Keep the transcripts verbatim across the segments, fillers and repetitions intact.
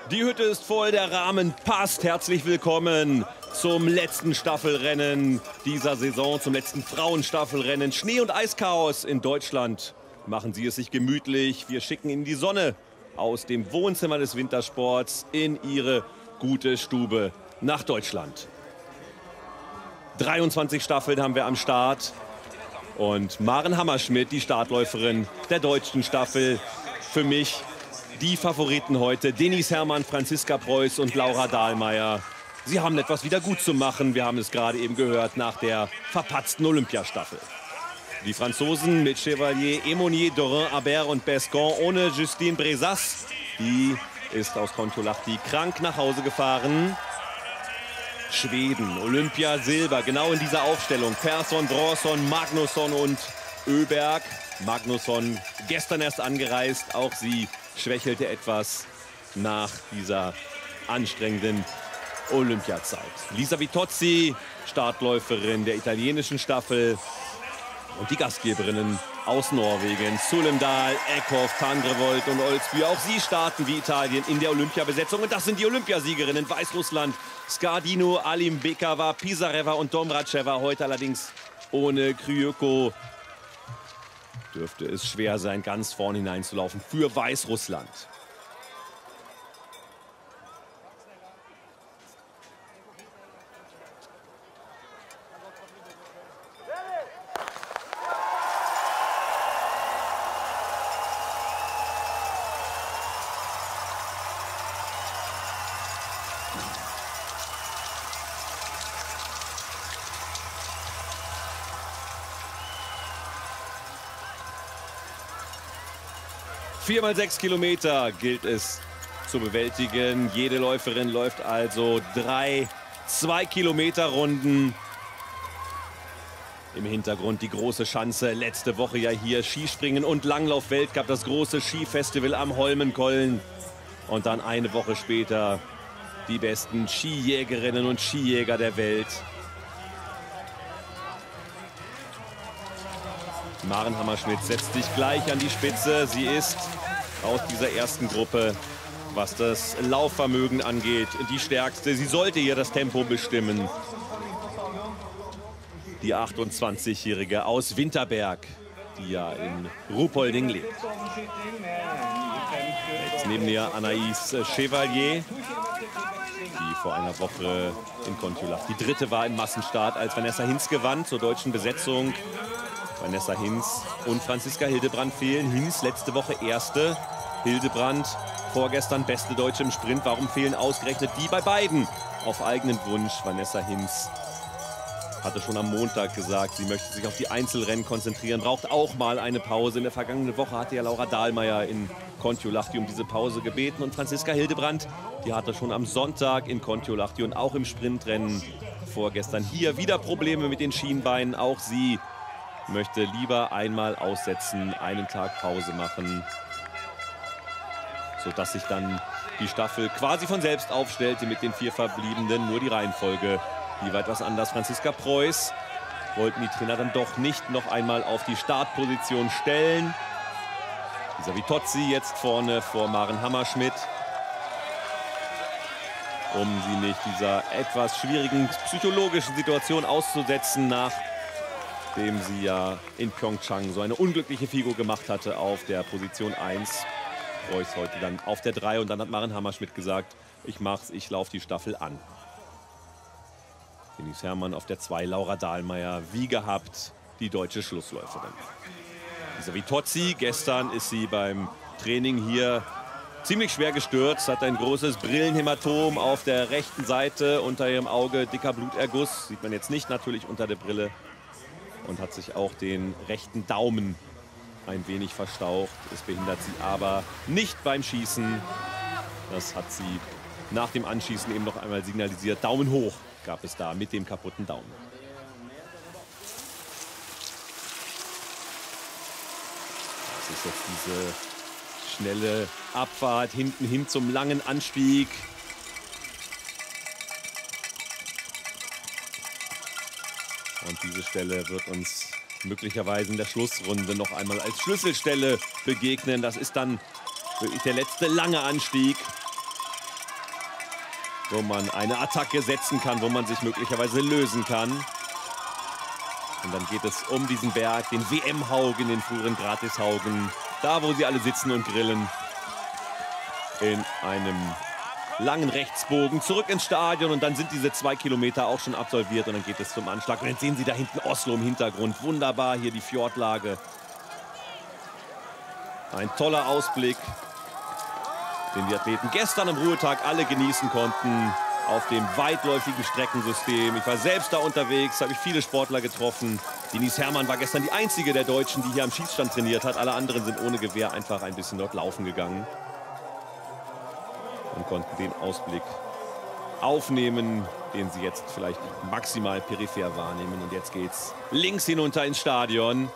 Die Hütte ist voll, der Rahmen passt. Herzlich willkommen zum letzten Staffelrennen dieser Saison, zum letzten Frauenstaffelrennen. Schnee- und Eischaos in Deutschland. Machen Sie es sich gemütlich. Wir schicken Ihnen die Sonne aus dem Wohnzimmer des Wintersports in Ihre gute Stube nach Deutschland. dreiundzwanzig Staffeln haben wir am Start. Und Maren Hammerschmidt, die Startläuferin der deutschen Staffel, für mich die Favoriten heute. Denise Herrmann, Franziska Preuß und Laura Dahlmeier. Sie haben etwas wieder gut zu machen. Wir haben es gerade eben gehört nach der verpatzten Olympiastaffel. Die Franzosen mit Chevalier, Emonier, Dorin, Aber und Bescon ohne Justine Brezas. Die ist aus Kontiolahti krank nach Hause gefahren. Schweden, Olympia Silber, genau in dieser Aufstellung. Persson, Bronson, Magnusson und Öberg. Magnusson gestern erst angereist, auch sie schwächelte etwas nach dieser anstrengenden Olympiazeit. Lisa Vitozzi, Startläuferin der italienischen Staffel. Und die Gastgeberinnen aus Norwegen, Sulemdahl, Eckhoff, Tandrevold und Olsby. Auch sie starten wie Italien in der Olympiabesetzung. Und das sind die Olympiasiegerinnen. Weißrussland, Skardino, Alim Bekava, Pisareva und Domracheva. Heute allerdings ohne Kryuko. Dürfte es schwer sein, ganz vorne hineinzulaufen für Weißrussland. vier mal sechs Kilometer gilt es zu bewältigen. Jede Läuferin läuft also drei zwei Kilometer Runden. Im Hintergrund die große Schanze. Letzte Woche ja hier Skispringen und Langlauf-Weltcup. Das große Skifestival am Holmenkollen. Und dann eine Woche später die besten Skijägerinnen und Skijäger der Welt. Maren Hammerschmidt setzt sich gleich an die Spitze. Sie ist aus dieser ersten Gruppe, was das Laufvermögen angeht, die stärkste. Sie sollte hier das Tempo bestimmen. Die achtundzwanzigjährige aus Winterberg, die ja in Ruhpolding lebt. Jetzt neben ihr Anaïs Chevalier, die vor einer Woche in Kontiolahti die dritte war im Massenstart, als Vanessa Hinz gewann zur deutschen Besetzung. Vanessa Hinz und Franziska Hildebrand fehlen. Hinz letzte Woche erste. Hildebrand vorgestern beste Deutsche im Sprint. Warum fehlen ausgerechnet die bei beiden? Auf eigenen Wunsch. Vanessa Hinz hatte schon am Montag gesagt, sie möchte sich auf die Einzelrennen konzentrieren. Braucht auch mal eine Pause. In der vergangenen Woche hatte ja Laura Dahlmeier in Kontiolahti um diese Pause gebeten. Und Franziska Hildebrand, die hatte schon am Sonntag in Kontiolahti und auch im Sprintrennen vorgestern hier wieder Probleme mit den Schienbeinen. Auch sie möchte lieber einmal aussetzen, einen Tag Pause machen, sodass sich dann die Staffel quasi von selbst aufstellte mit den vier Verbliebenen. Nur die Reihenfolge, die war etwas anders. Franziska Preuß wollten die Trainer dann doch nicht noch einmal auf die Startposition stellen. Lisa Vitozzi jetzt vorne vor Maren Hammerschmidt, um sie nicht dieser etwas schwierigen psychologischen Situation auszusetzen, nach dem sie ja in Pyeongchang so eine unglückliche Figur gemacht hatte auf der Position eins. Preuß heute dann auf der drei und dann hat Maren Hammerschmidt gesagt, ich mach's, ich laufe die Staffel an. Denise Herrmann auf der zwei, Laura Dahlmeier, wie gehabt, die deutsche Schlussläuferin. Lisa Vitozzi, gestern ist sie beim Training hier ziemlich schwer gestürzt, hat ein großes Brillenhämatom auf der rechten Seite, unter ihrem Auge dicker Bluterguss, sieht man jetzt nicht natürlich unter der Brille. Und hat sich auch den rechten Daumen ein wenig verstaucht. Es behindert sie aber nicht beim Schießen. Das hat sie nach dem Anschießen eben noch einmal signalisiert. Daumen hoch gab es da mit dem kaputten Daumen. Das ist jetzt diese schnelle Abfahrt hinten hin zum langen Anstieg. Und diese Stelle wird uns möglicherweise in der Schlussrunde noch einmal als Schlüsselstelle begegnen. Das ist dann wirklich der letzte lange Anstieg. wo man eine Attacke setzen kann, wo man sich möglicherweise lösen kann. Und dann geht es um diesen Berg, den W M-Haugen, den früheren Gratis-Haugen. Da, wo sie alle sitzen und grillen. In einem langen Rechtsbogen zurück ins Stadion. Und dann sind diese zwei Kilometer auch schon absolviert. Und dann geht es zum Anschlag. Und jetzt sehen Sie da hinten Oslo im Hintergrund. Wunderbar hier die Fjordlage. Ein toller Ausblick, den die Athleten gestern am Ruhetag alle genießen konnten. Auf dem weitläufigen Streckensystem. Ich war selbst da unterwegs, habe ich viele Sportler getroffen. Denise Herrmann war gestern die einzige der Deutschen, die hier am Schießstand trainiert hat. Alle anderen sind ohne Gewehr einfach ein bisschen dort laufen gegangen. Und konnten den Ausblick aufnehmen, den sie jetzt vielleicht maximal peripher wahrnehmen. Und jetzt geht's links hinunter ins Stadion.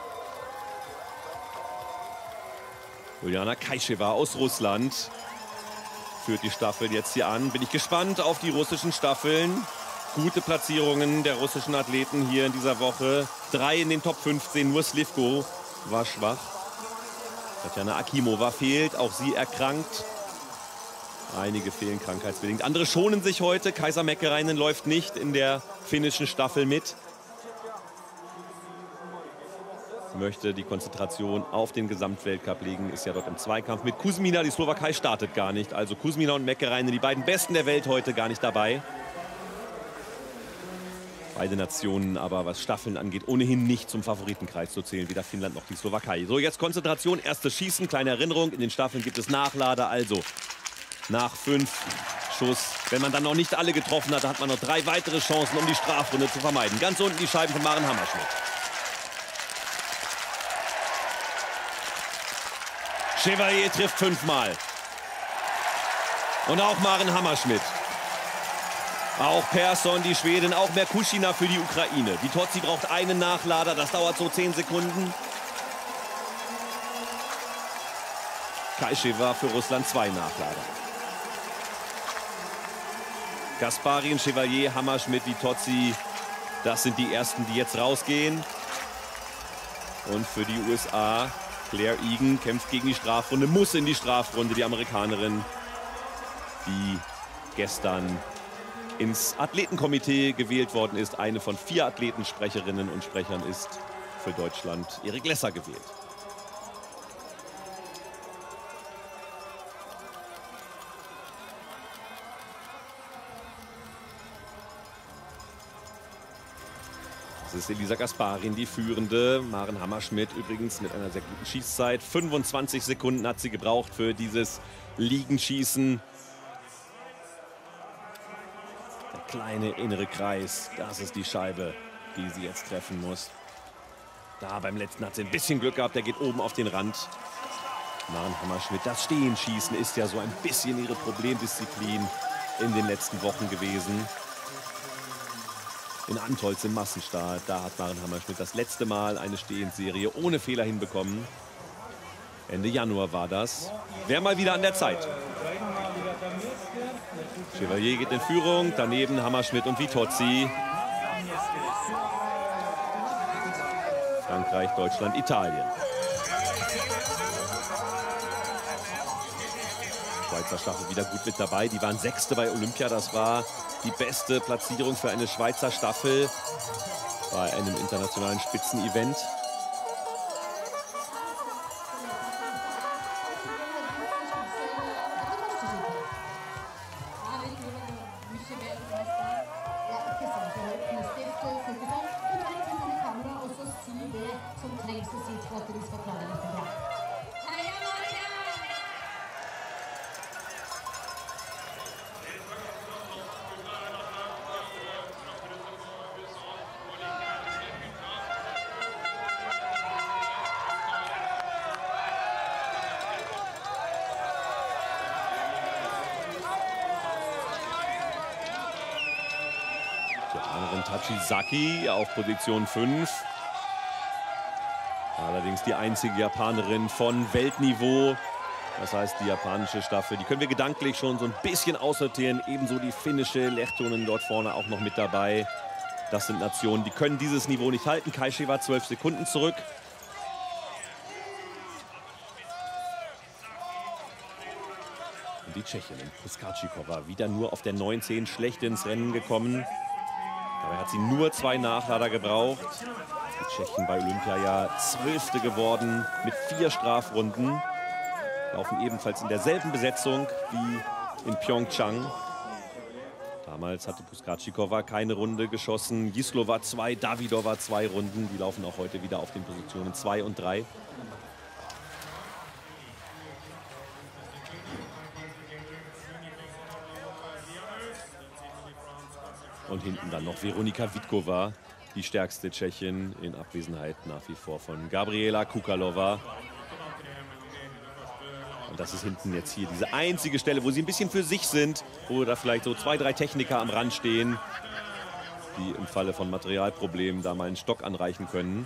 Juliana Kaischewa aus Russland führt die Staffel jetzt hier an. Bin ich gespannt auf die russischen Staffeln. Gute Platzierungen der russischen Athleten hier in dieser Woche. Drei in den Top fünfzehn, nur Slivko war schwach. Tatjana Akimova fehlt, auch sie erkrankt. Einige fehlen krankheitsbedingt. Andere schonen sich heute. Kaisa Mäkäräinen läuft nicht in der finnischen Staffel mit. Möchte die Konzentration auf den Gesamtweltcup legen, ist ja dort im Zweikampf mit Kuzmina. Die Slowakei startet gar nicht. Also Kuzmina und Mäkäräinen, die beiden Besten der Welt, heute gar nicht dabei. Beide Nationen aber, was Staffeln angeht, ohnehin nicht zum Favoritenkreis zu zählen. Weder Finnland noch die Slowakei. So, jetzt Konzentration, erstes Schießen. Kleine Erinnerung, in den Staffeln gibt es Nachlader. Also nach fünf Schuss, wenn man dann noch nicht alle getroffen hat, hat man noch drei weitere Chancen, um die Strafrunde zu vermeiden. Ganz unten die Scheiben von Maren Hammerschmidt. Chevalier trifft fünfmal. Und auch Maren Hammerschmidt. Auch Persson, die Schwedin, auch Merkushina für die Ukraine. Die Tozzi braucht einen Nachlader, das dauert so zehn Sekunden. Kaischewa für Russland zwei Nachlader. Gasparin, Chevalier, Hammerschmidt, die Tozzi, das sind die ersten, die jetzt rausgehen. Und für die U S A Claire Egan kämpft gegen die Strafrunde, muss in die Strafrunde, die Amerikanerin, die gestern ins Athletenkomitee gewählt worden ist. Eine von vier Athletensprecherinnen und Sprechern ist für Deutschland Erik Lesser gewählt. Das ist Elisa Gasparin, die Führende. Maren Hammerschmidt übrigens mit einer sehr guten Schießzeit. fünfundzwanzig Sekunden hat sie gebraucht für dieses Liegenschießen. Der kleine innere Kreis, das ist die Scheibe, die sie jetzt treffen muss. Da beim letzten hat sie ein bisschen Glück gehabt, der geht oben auf den Rand. Maren Hammerschmidt, das Stehenschießen ist ja so ein bisschen ihre Problemdisziplin in den letzten Wochen gewesen. In Antolz im Massenstart, da hat Maren Hammerschmidt das letzte Mal eine Stehensserie ohne Fehler hinbekommen. Ende Januar war das. Wäre mal wieder an der Zeit. Chevalier geht in Führung, daneben Hammerschmidt und Vitozzi. Frankreich, Deutschland, Italien. Schweizer Staffel wieder gut mit dabei. Die waren Sechste bei Olympia. Das war die beste Platzierung für eine Schweizer Staffel bei einem internationalen Spitzenevent. Tachizaki auf Position fünf. Allerdings die einzige Japanerin von Weltniveau. Das heißt, die japanische Staffel, die können wir gedanklich schon so ein bisschen aussortieren. Ebenso die finnische Lehtonen dort vorne auch noch mit dabei. Das sind Nationen, die können dieses Niveau nicht halten. Kaischewa zwölf Sekunden zurück. Und die Tschechin, Puskatschikova, wieder nur auf der neunzehn, schlecht ins Rennen gekommen. Dabei hat sie nur zwei Nachlader gebraucht. Die Tschechin bei Olympia ja Zwölfte geworden mit vier Strafrunden. Laufen ebenfalls in derselben Besetzung wie in Pyeongchang. Damals hatte Puskatschikova keine Runde geschossen. Jislova zwei, Davidova zwei Runden. Die laufen auch heute wieder auf den Positionen zwei und drei. Und hinten dann noch Veronika Vitkova, die stärkste Tschechin, in Abwesenheit nach wie vor von Gabriela Kukalova. Und das ist hinten jetzt hier diese einzige Stelle, wo sie ein bisschen für sich sind, wo da vielleicht so zwei, drei Techniker am Rand stehen, die im Falle von Materialproblemen da mal einen Stock anreichen können.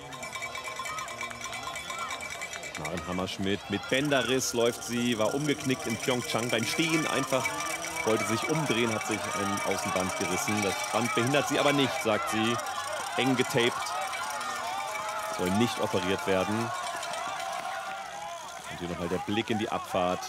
Maren Hammerschmidt mit Bänderriss läuft sie, war umgeknickt in Pyeongchang beim Stehen einfach. Wollte sich umdrehen, hat sich ein Außenband gerissen. Das Band behindert sie aber nicht, sagt sie. Eng getaped. Soll nicht operiert werden. Und hier nochmal der Blick in die Abfahrt.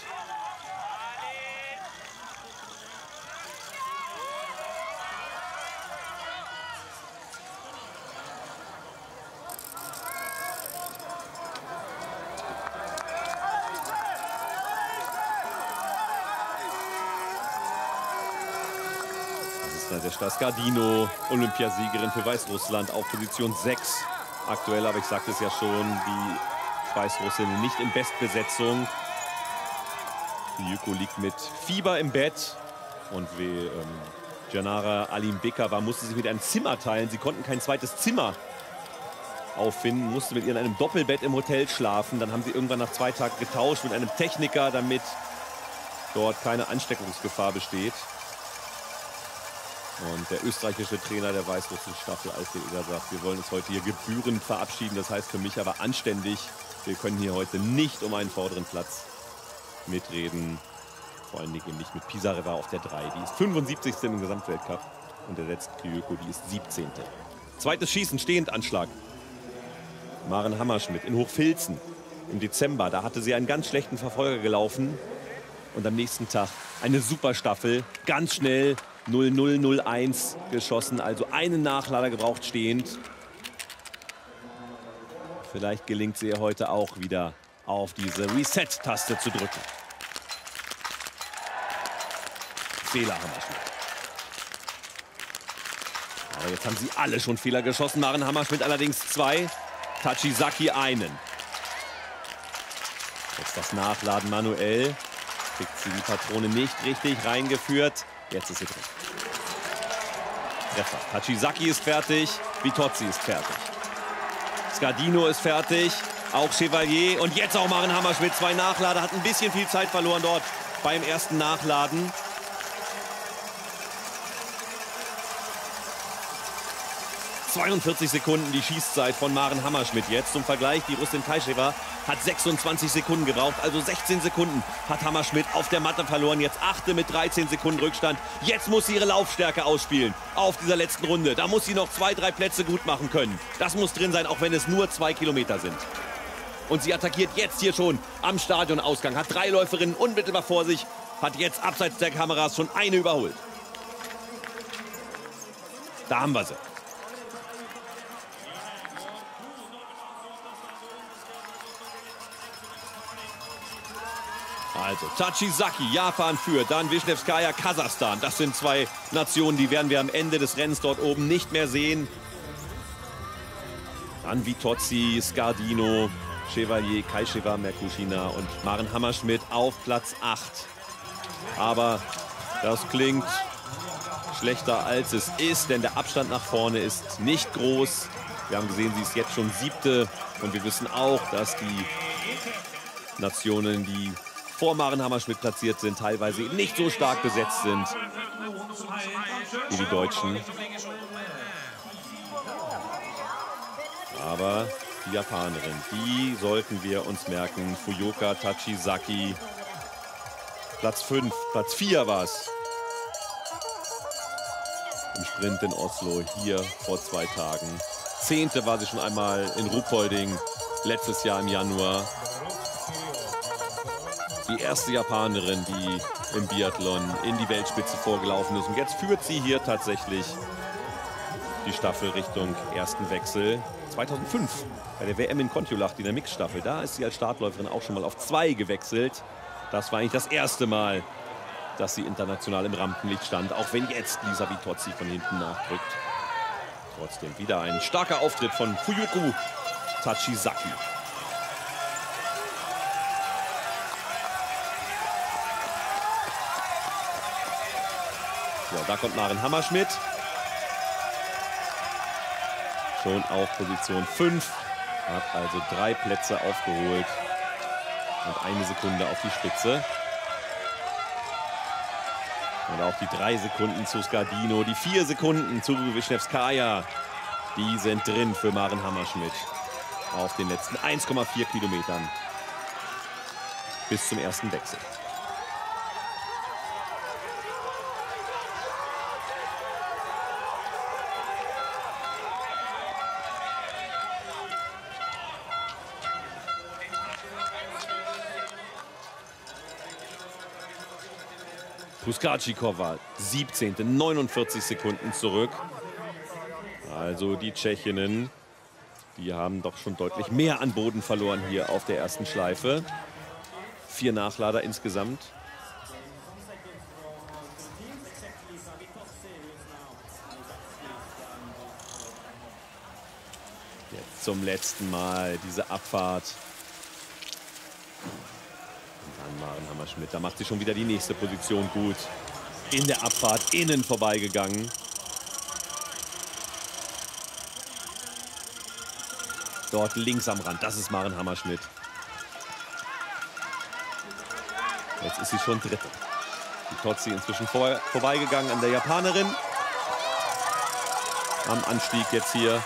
Der Skardino, Olympiasiegerin für Weißrussland, auf Position sechs aktuell. Aber ich sagte es ja schon, die Weißrussin nicht in Bestbesetzung. Kyoko liegt mit Fieber im Bett. Und wie ähm, Janara Alimbekova musste sich mit einem Zimmer teilen. Sie konnten kein zweites Zimmer auffinden, musste mit ihr in einem Doppelbett im Hotel schlafen. Dann haben sie irgendwann nach zwei Tagen getauscht mit einem Techniker, damit dort keine Ansteckungsgefahr besteht. Und der österreichische Trainer der weißrussischen Staffel, Alfred Eder, sagt, wir wollen uns heute hier gebührend verabschieden. Das heißt für mich aber anständig. Wir können hier heute nicht um einen vorderen Platz mitreden. Vor allen Dingen nicht mit Pisareva auf der drei. Die ist fünfundsiebzigste im Gesamtweltcup. Und der letzte Kyoko, die ist siebzehnte Zweites Schießen, Stehendanschlag. Maren Hammerschmidt in Hochfilzen im Dezember. Da hatte sie einen ganz schlechten Verfolger gelaufen. Und am nächsten Tag eine super Staffel, ganz schnell null null null eins geschossen, also einen Nachlader gebraucht stehend. Vielleicht gelingt es ihr heute auch wieder, auf diese Reset-Taste zu drücken. Fehler Hammerschmidt. Aber jetzt haben sie alle schon Fehler geschossen. Maren Hammerschmidt allerdings zwei, Tachizaki einen. Jetzt das Nachladen manuell. Kriegt sie die Patrone nicht richtig reingeführt. Jetzt ist sie drin. Treffer. Tachizaki ist fertig. Vitozzi ist fertig. Skardino ist fertig. Auch Chevalier. Und jetzt auch Maren Hammerschmidt. Zwei Nachlader. Hat ein bisschen viel Zeit verloren dort beim ersten Nachladen. zweiundvierzig Sekunden die Schießzeit von Maren Hammerschmidt jetzt. Zum Vergleich, die Russin Tkaisheva hat sechsundzwanzig Sekunden gebraucht, also sechzehn Sekunden hat Hammerschmidt auf der Matte verloren. Jetzt achte mit dreizehn Sekunden Rückstand. Jetzt muss sie ihre Laufstärke ausspielen auf dieser letzten Runde. Da muss sie noch zwei, drei Plätze gut machen können. Das muss drin sein, auch wenn es nur zwei Kilometer sind. Und sie attackiert jetzt hier schon am Stadionausgang. Hat drei Läuferinnen unmittelbar vor sich. Hat jetzt abseits der Kameras schon eine überholt. Da haben wir sie. Also Tachizaki, Japan führt, dann Wisniewskaja, Kasachstan. Das sind zwei Nationen, die werden wir am Ende des Rennens dort oben nicht mehr sehen. Dann Vitozzi, Skardino, Chevalier, Tkaisheva, Merkushina und Maren Hammerschmidt auf Platz acht. Aber das klingt schlechter als es ist, denn der Abstand nach vorne ist nicht groß. Wir haben gesehen, sie ist jetzt schon siebte und wir wissen auch, dass die Nationen, die vor Maren Hammerschmidt platziert sind, teilweise nicht so stark besetzt sind wie die Deutschen. Aber die Japanerin, die sollten wir uns merken. Fuyoka Tachizaki, Platz fünf, Platz vier war es im Sprint in Oslo, hier vor zwei Tagen. Zehnte war sie schon einmal in Ruhpolding, letztes Jahr im Januar. Die erste Japanerin, die im Biathlon in die Weltspitze vorgelaufen ist. Und jetzt führt sie hier tatsächlich die Staffel Richtung ersten Wechsel. zweitausendfünf bei der W M in Kontiolahti in der Mixstaffel. Da ist sie als Startläuferin auch schon mal auf zwei gewechselt. Das war eigentlich das erste Mal, dass sie international im Rampenlicht stand. Auch wenn jetzt Lisa Vitozzi von hinten nachdrückt. Trotzdem wieder ein starker Auftritt von Fuyuko Tachizaki. Ja, da kommt Maren Hammerschmidt. Schon auf Position fünf. Hat also drei Plätze aufgeholt. Und eine Sekunde auf die Spitze. Und auch die drei Sekunden zu Skardino, die vier Sekunden zu Wisniewskaja, die sind drin für Maren Hammerschmidt auf den letzten eins Komma vier Kilometern bis zum ersten Wechsel. Puskachikova, siebzehnte, neunundvierzig Sekunden zurück. Also die Tschechinnen, die haben doch schon deutlich mehr an Boden verloren hier auf der ersten Schleife. Vier Nachlader insgesamt. Jetzt zum letzten Mal diese Abfahrt. Maren Hammerschmidt, da macht sie schon wieder die nächste Position gut. In der Abfahrt innen vorbeigegangen. Dort links am Rand, das ist Maren Hammerschmidt. Jetzt ist sie schon dritte. Vitozzi inzwischen vor, vorbeigegangen an der Japanerin. Am Anstieg jetzt hier.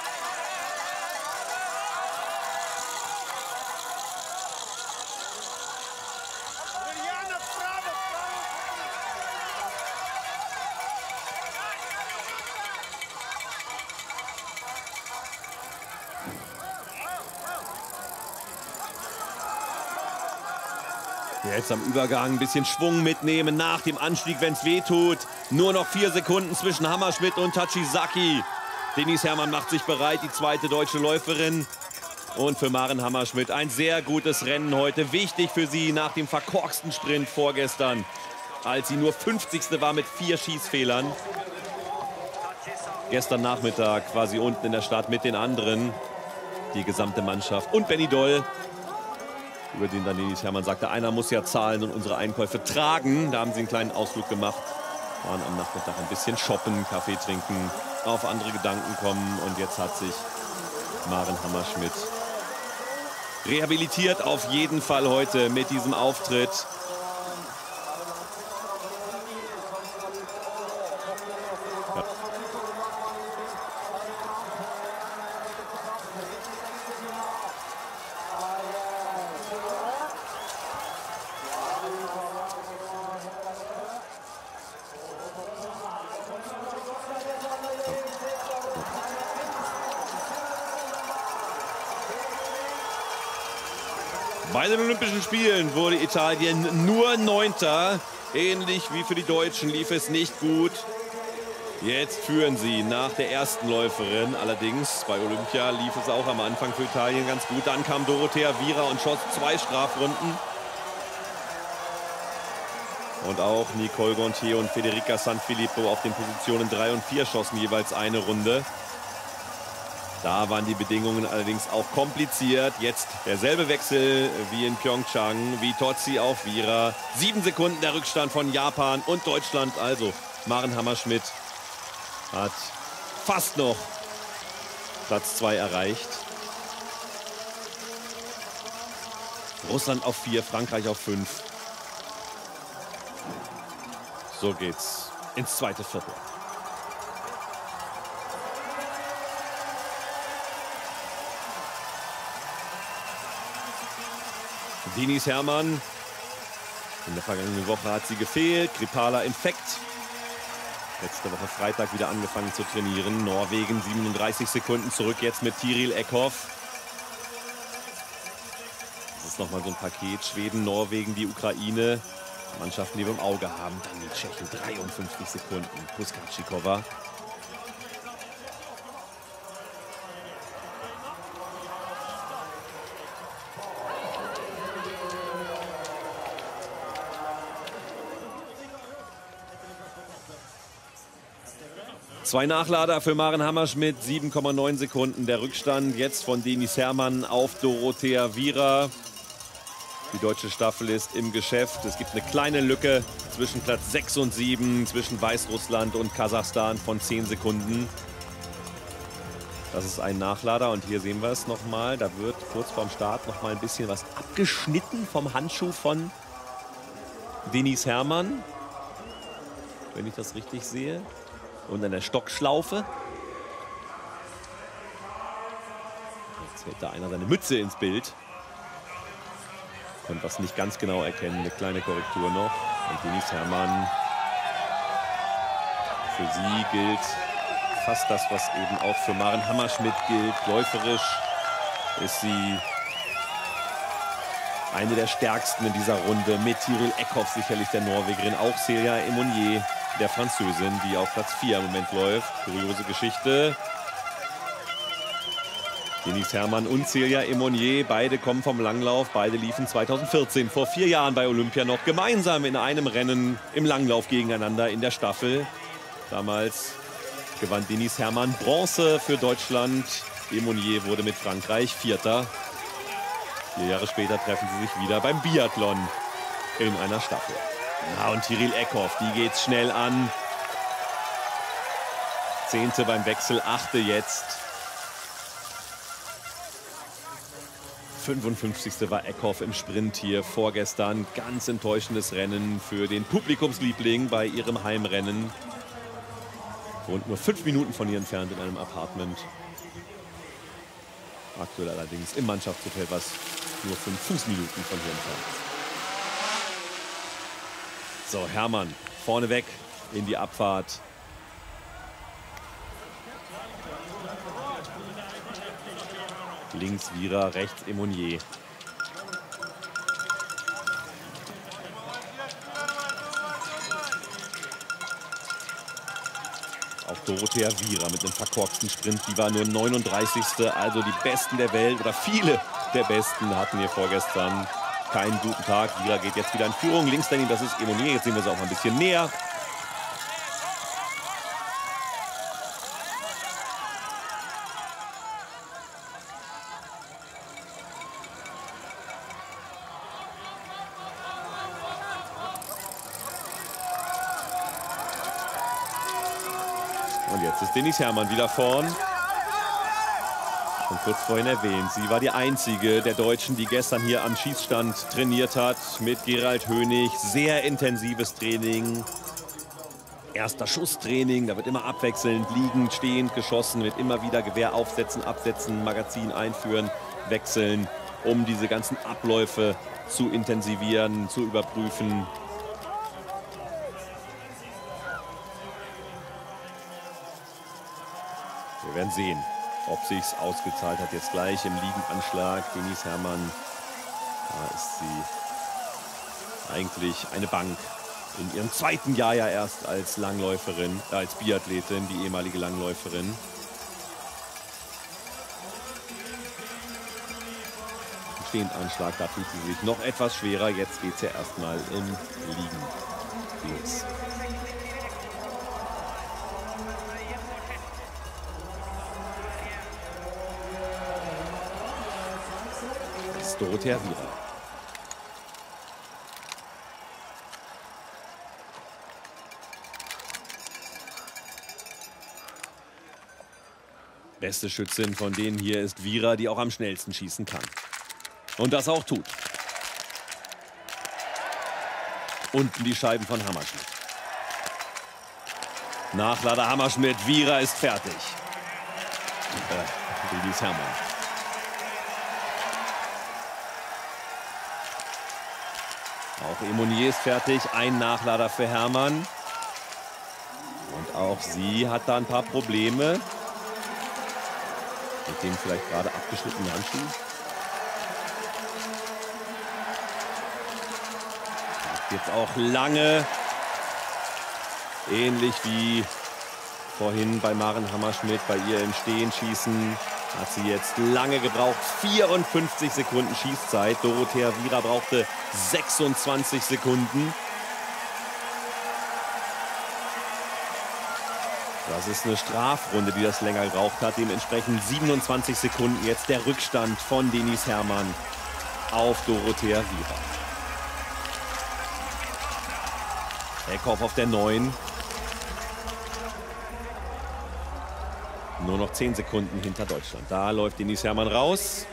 Jetzt am Übergang ein bisschen Schwung mitnehmen nach dem Anstieg, wenn es weh tut. Nur noch vier Sekunden zwischen Hammerschmidt und Tachizaki. Denise Herrmann macht sich bereit, die zweite deutsche Läuferin. Und für Maren Hammerschmidt ein sehr gutes Rennen heute. Wichtig für sie nach dem verkorksten Sprint vorgestern, als sie nur fünfzigste war mit vier Schießfehlern. Gestern Nachmittag quasi unten in der Stadt mit den anderen. Die gesamte Mannschaft und Benny Doll, über den dann Denise Herrmann sagte, einer muss ja zahlen und unsere Einkäufe tragen. Da haben sie einen kleinen Ausflug gemacht, waren am Nachmittag ein bisschen shoppen, Kaffee trinken, auf andere Gedanken kommen. Und jetzt hat sich Maren Hammerschmidt rehabilitiert auf jeden Fall heute mit diesem Auftritt. Ja. Bei den Olympischen Spielen wurde Italien nur Neunter. Ähnlich wie für die Deutschen lief es nicht gut. Jetzt führen sie nach der ersten Läuferin. Allerdings bei Olympia lief es auch am Anfang für Italien ganz gut. Dann kam Dorothea Viera und schoss zwei Strafrunden. Und auch Nicole Gontier und Federica Sanfilippo auf den Positionen drei und vier schossen jeweils eine Runde. Da waren die Bedingungen allerdings auch kompliziert. Jetzt derselbe Wechsel wie in Pyeongchang. Vitozzi auf Viera. Sieben Sekunden der Rückstand von Japan und Deutschland. Also Maren Hammerschmidt hat fast noch Platz zwei erreicht. Russland auf vier, Frankreich auf fünf. So geht's ins zweite Viertel. Denise Herrmann. In der vergangenen Woche hat sie gefehlt. Grippaler Infekt. Letzte Woche Freitag wieder angefangen zu trainieren. Norwegen siebenunddreißig Sekunden zurück jetzt mit Tiril Eckhoff. jetzt noch mal so ein Paket. Schweden, Norwegen, die Ukraine. Mannschaften, die wir im Auge haben. Dann die Tschechen, dreiundfünfzig Sekunden. Puskatschikova. Zwei Nachlader für Maren Hammerschmidt, sieben Komma neun Sekunden der Rückstand. Jetzt von Denise Herrmann auf Dorothea Viera. Die deutsche Staffel ist im Geschäft. Es gibt eine kleine Lücke zwischen Platz sechs und sieben, zwischen Weißrussland und Kasachstan von zehn Sekunden. Das ist ein Nachlader und hier sehen wir es nochmal. Da wird kurz vorm Start noch mal ein bisschen was abgeschnitten vom Handschuh von Denise Herrmann. Wenn ich das richtig sehe. Und an der Stockschlaufe. Jetzt hält da einer seine Mütze ins Bild. Konnte das nicht ganz genau erkennen. Eine kleine Korrektur noch. Und Denise Herrmann. Für sie gilt fast das, was eben auch für Maren Hammerschmidt gilt. Läuferisch ist sie eine der stärksten in dieser Runde. Mit Tiril Eckhoff sicherlich der Norwegerin. Auch Celia Emonier, der Französin, die auf Platz vier im Moment läuft. Kuriose Geschichte. Denise Herrmann und Celia Emonier, beide kommen vom Langlauf. Beide liefen zweitausendvierzehn, vor vier Jahren bei Olympia noch gemeinsam in einem Rennen im Langlauf gegeneinander in der Staffel. Damals gewann Denise Herrmann Bronze für Deutschland. Emonier wurde mit Frankreich Vierter. Vier Jahre später treffen sie sich wieder beim Biathlon in einer Staffel. Ja, und Tiril Eckhoff, die geht's schnell an. Zehnte beim Wechsel, achte jetzt. fünfundfünfzigste war Eckhoff im Sprint hier vorgestern. Ganz enttäuschendes Rennen für den Publikumsliebling bei ihrem Heimrennen. Wohnt nur fünf Minuten von ihr entfernt in einem Apartment. Aktuell allerdings im Mannschaftshotel, was nur fünf Fußminuten von hier entfernt ist. So, Herrmann vorneweg in die Abfahrt. Links Viera, rechts Emonier. Auch Dorothea Viera mit einem verkorksten Sprint. Die war nur neununddreißigste Also die Besten der Welt oder viele der Besten hatten hier vorgestern keinen guten Tag. Viera geht jetzt wieder in Führung. Links daneben, das ist Emonier. Jetzt sehen wir sie auch ein bisschen näher. Und jetzt ist Denise Herrmann wieder vorn. Und kurz vorhin erwähnt, sie war die einzige der Deutschen, die gestern hier am Schießstand trainiert hat. Mit Gerald Hönig. Sehr intensives Training. Erster Schusstraining, da wird immer abwechselnd, liegend, stehend geschossen. Wird immer wieder Gewehr aufsetzen, absetzen, Magazin einführen, wechseln, um diese ganzen Abläufe zu intensivieren, zu überprüfen. Wir werden sehen, ob sich's ausgezahlt hat. Jetzt gleich im Liegendanschlag. Denise Herrmann, da ist sie eigentlich eine Bank. In ihrem zweiten Jahr ja erst als Langläuferin, äh, als Biathletin, die ehemalige Langläuferin. Im Stehendanschlag, da tut sie sich noch etwas schwerer. Jetzt geht es ja erstmal im Liegen los. Dorothea Viera. Beste Schützin von denen hier ist Viera, die auch am schnellsten schießen kann. Und das auch tut. Unten die Scheiben von Hammerschmidt. Nachlader Hammerschmidt. Viera ist fertig. Äh, Denise Herrmann. Auch Emonier ist fertig. Ein Nachlader für Herrmann. Und auch sie hat da ein paar Probleme. Mit dem vielleicht gerade abgeschnittenen Handschuh. jetzt auch lange, ähnlich wie vorhin bei Maren Hammerschmidt, bei ihr im Stehen schießen, hat sie jetzt lange gebraucht. vierundfünfzig Sekunden Schießzeit. Dorothea Viera brauchte sechsundzwanzig Sekunden. Das ist eine Strafrunde, die das länger gebraucht hat. Dementsprechend siebenundzwanzig Sekunden jetzt der Rückstand von Denise Herrmann auf Dorothea Viera. Eckhoff auf der neun. Nur noch zehn Sekunden hinter Deutschland. Da läuft Denise Herrmann raus.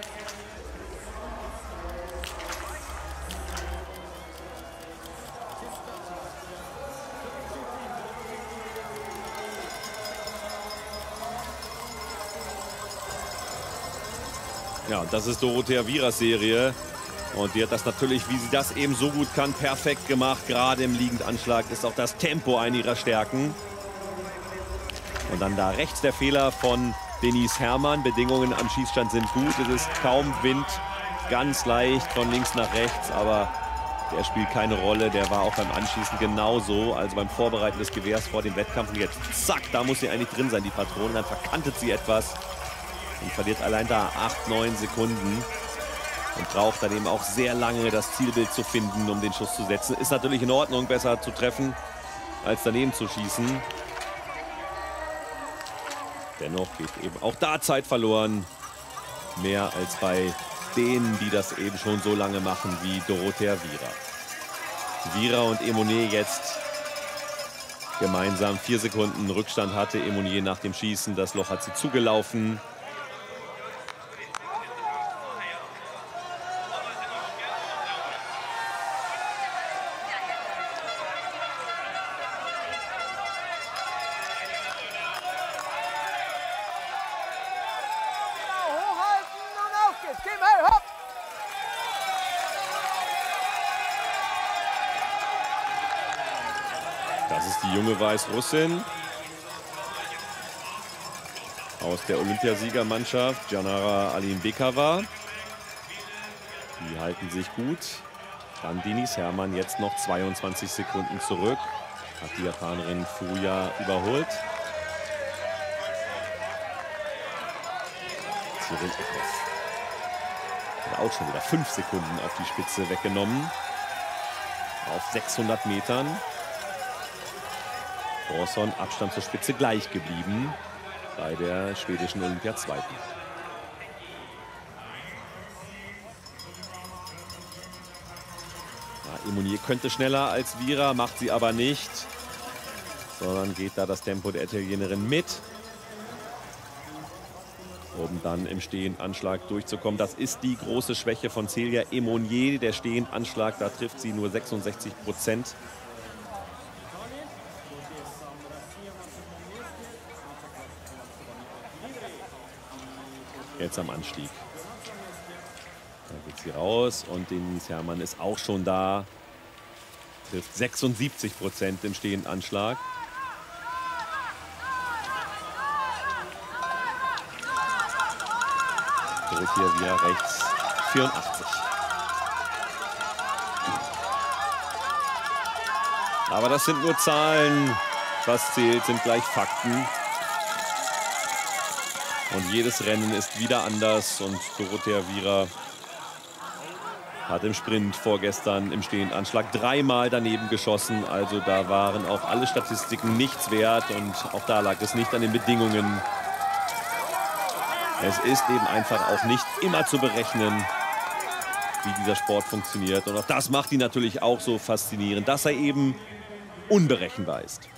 Ja, und das ist Dorothea Vieras Serie. Und die hat das natürlich, wie sie das eben so gut kann, perfekt gemacht. Gerade im Liegendanschlag ist auch das Tempo eine ihrer Stärken. Und dann da rechts der Fehler von Denise Herrmann. Bedingungen am Schießstand sind gut. Es ist kaum Wind, ganz leicht von links nach rechts. Aber der spielt keine Rolle. Der war auch beim Anschießen genauso. Also beim Vorbereiten des Gewehrs vor dem Wettkampf. Und jetzt zack, da muss sie eigentlich drin sein, die Patrone. Dann verkantet sie etwas und verliert allein da acht, neun Sekunden. Und braucht dann eben auch sehr lange das Zielbild zu finden, um den Schuss zu setzen. Ist natürlich in Ordnung, besser zu treffen, als daneben zu schießen. Dennoch geht eben auch da Zeit verloren. Mehr als bei denen, die das eben schon so lange machen wie Dorothea Viera. Viera und Emonier jetzt gemeinsam vier Sekunden Rückstand hatte Emonier nach dem Schießen. Das Loch hat sie zugelaufen. Das ist die junge Weißrussin aus der Olympiasiegermannschaft, Janara Alimbekova. Die halten sich gut. Dann Denise Herrmann jetzt noch zweiundzwanzig Sekunden zurück. Hat die Japanerin Furuya überholt. Cyril Eckhoff hat auch schon wieder fünf Sekunden auf die Spitze weggenommen. Auf sechshundert Metern. Brorsson, Abstand zur Spitze gleich geblieben bei der schwedischen Olympiazweiten. Ja, Emonier könnte schneller als Viera, macht sie aber nicht, sondern geht da das Tempo der Italienerin mit, um dann im Stehendanschlag durchzukommen. Das ist die große Schwäche von Celia Emonier, der Stehendanschlag, da trifft sie nur sechsundsechzig Prozent. Jetzt am Anstieg. Da geht sie raus und Denise Herrmann ist auch schon da. Trifft sechsundsiebzig Prozent im Stehendanschlag. Dorothea Viera rechts, vierundachtzig. Aber das sind nur Zahlen. Was zählt, sind gleich Fakten. Und jedes Rennen ist wieder anders. Und Dorothea Viera hat im Sprint vorgestern im Stehendanschlag dreimal daneben geschossen. Also da waren auch alle Statistiken nichts wert. Und auch da lag es nicht an den Bedingungen. Es ist eben einfach auch nicht immer zu berechnen, wie dieser Sport funktioniert. Und auch das macht ihn natürlich auch so faszinierend, dass er eben unberechenbar ist.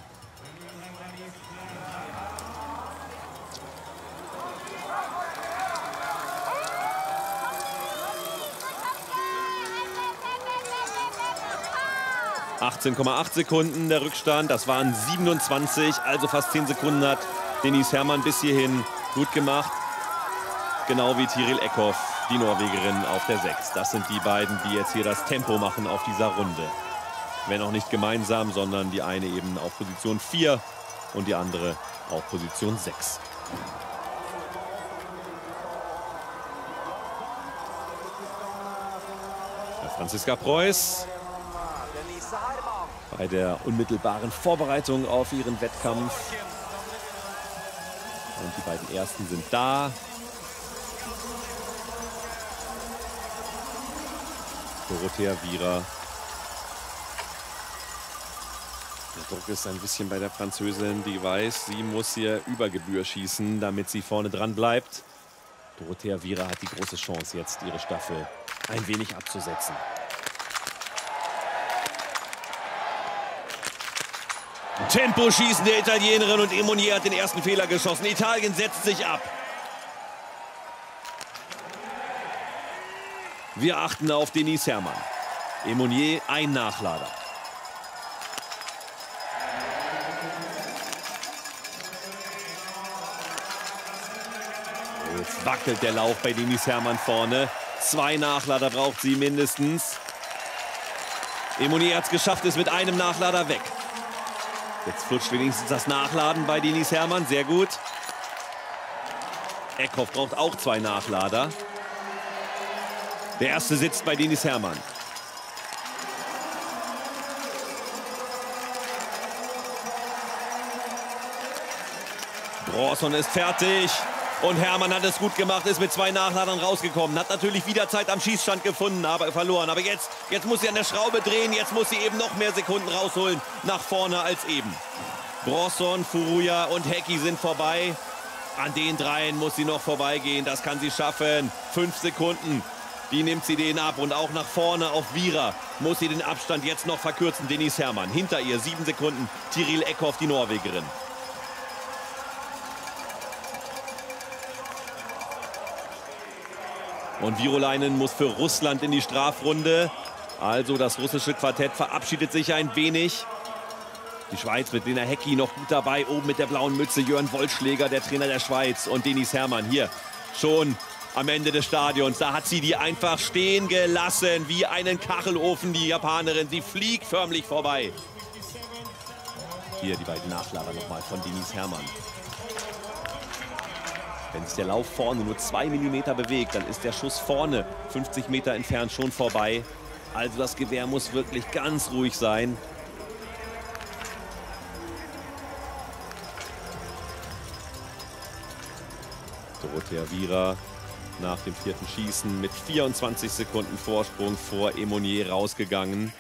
achtzehn Komma acht Sekunden der Rückstand, das waren siebenundzwanzig, also fast zehn Sekunden hat Denise Herrmann bis hierhin gut gemacht. Genau wie Tiril Eckhoff, die Norwegerin, auf der sechs. Das sind die beiden, die jetzt hier das Tempo machen auf dieser Runde. Wenn auch nicht gemeinsam, sondern die eine eben auf Position vier und die andere auf Position sechs. Franziska Preuß bei der unmittelbaren Vorbereitung auf ihren Wettkampf. Und die beiden Ersten sind da. Dorothea Viera. Der Druck ist ein bisschen bei der Französin, die weiß, sie muss hier über Gebühr schießen, damit sie vorne dran bleibt. Dorothea Viera hat die große Chance, jetzt ihre Staffel ein wenig abzusetzen. Tempo-Schießen der Italienerin und Emonier hat den ersten Fehler geschossen. Italien setzt sich ab. Wir achten auf Denise Herrmann. Emonier ein Nachlader. Jetzt wackelt der Lauf bei Denise Herrmann vorne. Zwei Nachlader braucht sie mindestens. Emonier hat es geschafft, ist mit einem Nachlader weg. Jetzt flutscht wenigstens das Nachladen bei Denise Herrmann. Sehr gut. Eckhoff braucht auch zwei Nachlader. Der erste sitzt bei Denise Herrmann. Bronson ist fertig. Und Herrmann hat es gut gemacht, ist mit zwei Nachladern rausgekommen. Hat natürlich wieder Zeit am Schießstand gefunden, aber verloren. Aber jetzt, jetzt muss sie an der Schraube drehen. Jetzt muss sie eben noch mehr Sekunden rausholen nach vorne als eben. Bronson, Furuya und Hecki sind vorbei. An den dreien muss sie noch vorbeigehen. Das kann sie schaffen. Fünf Sekunden. Die nimmt sie denen ab. Und auch nach vorne auf Viera muss sie den Abstand jetzt noch verkürzen. Denise Herrmann. Hinter ihr sieben Sekunden. Tiril Eckhoff, die Norwegerin. Und Virolainen muss für Russland in die Strafrunde. Also das russische Quartett verabschiedet sich ein wenig. Die Schweiz mit Lena Hecki noch gut dabei. Oben mit der blauen Mütze Jörn Wollschläger, der Trainer der Schweiz. Und Denise Herrmann hier schon am Ende des Stadions. Da hat sie die einfach stehen gelassen, wie einen Kachelofen, die Japanerin. Sie fliegt förmlich vorbei. Hier die beiden Nachlader nochmal von Denise Herrmann. Wenn sich der Lauf vorne nur zwei Millimeter bewegt, dann ist der Schuss vorne fünfzig Meter entfernt schon vorbei. Also das Gewehr muss wirklich ganz ruhig sein. Dorothea Viera nach dem vierten Schießen mit vierundzwanzig Sekunden Vorsprung vor Emonier rausgegangen.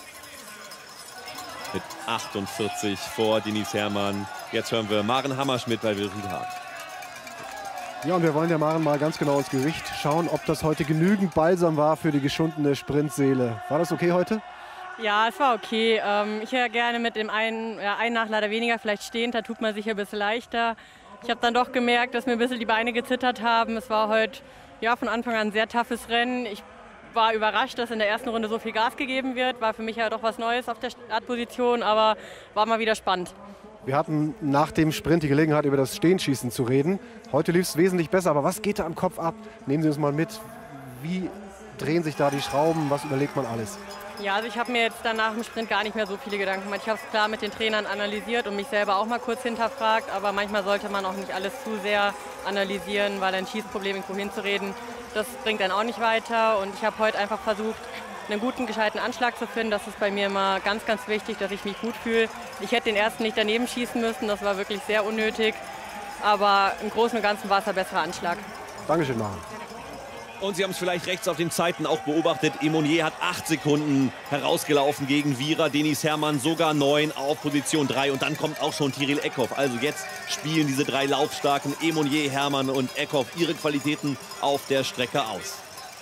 Mit achtundvierzig vor Denise Herrmann. Jetzt hören wir Maren Hammerschmidt bei Wilfried Haag. Ja, und wir wollen der Maren mal ganz genau ins Gesicht schauen, ob das heute genügend Balsam war für die geschundene Sprintseele. War das okay heute? Ja, es war okay. Ähm, ich wäre gerne mit dem einen, ja, einen Nachlader weniger vielleicht stehend, da tut man sich ein bisschen leichter. Ich habe dann doch gemerkt, dass mir ein bisschen die Beine gezittert haben. Es war heute ja, von Anfang an ein sehr toughes Rennen. Ich war überrascht, dass in der ersten Runde so viel Gas gegeben wird. War für mich ja doch was Neues auf der Startposition, aber war mal wieder spannend. Wir hatten nach dem Sprint die Gelegenheit, über das Stehenschießen zu reden. Heute lief es wesentlich besser, aber was geht da am Kopf ab? Nehmen Sie uns mal mit. Wie drehen sich da die Schrauben? Was überlegt man alles? Ja, also ich habe mir jetzt dann nach dem Sprint gar nicht mehr so viele Gedanken gemacht. Ich habe es klar mit den Trainern analysiert und mich selber auch mal kurz hinterfragt. Aber manchmal sollte man auch nicht alles zu sehr analysieren, weil ein Schießproblem irgendwo hinzureden, das bringt dann auch nicht weiter. Und ich habe heute einfach versucht, einen guten, gescheiten Anschlag zu finden. Das ist bei mir immer ganz, ganz wichtig, dass ich mich gut fühle. Ich hätte den ersten nicht daneben schießen müssen, das war wirklich sehr unnötig. Aber im Großen und Ganzen war es ein besserer Anschlag. Dankeschön, Maren. Und Sie haben es vielleicht rechts auf den Zeiten auch beobachtet. Emonier hat acht Sekunden herausgelaufen gegen Viera. Denise Herrmann sogar neun auf Position drei. Und dann kommt auch schon Tiril Eckhoff. Also jetzt spielen diese drei laufstarken Emonier, Herrmann und Eckhoff ihre Qualitäten auf der Strecke aus.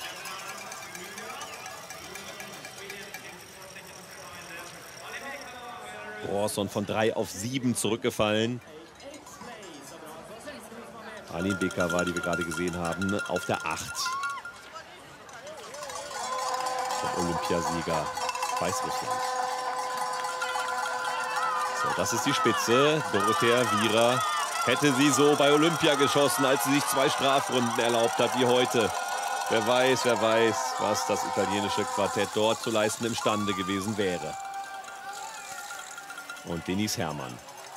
Bronson von drei auf sieben zurückgefallen. Aline Becker war, die wir gerade gesehen haben, auf der acht. Der Olympiasieger Weißrussland. So, das ist die Spitze. Dorothea Viera hätte sie so bei Olympia geschossen, als sie sich zwei Strafrunden erlaubt hat wie heute. Wer weiß, wer weiß, was das italienische Quartett dort zu leisten imstande gewesen wäre. Und Denise Herrmann.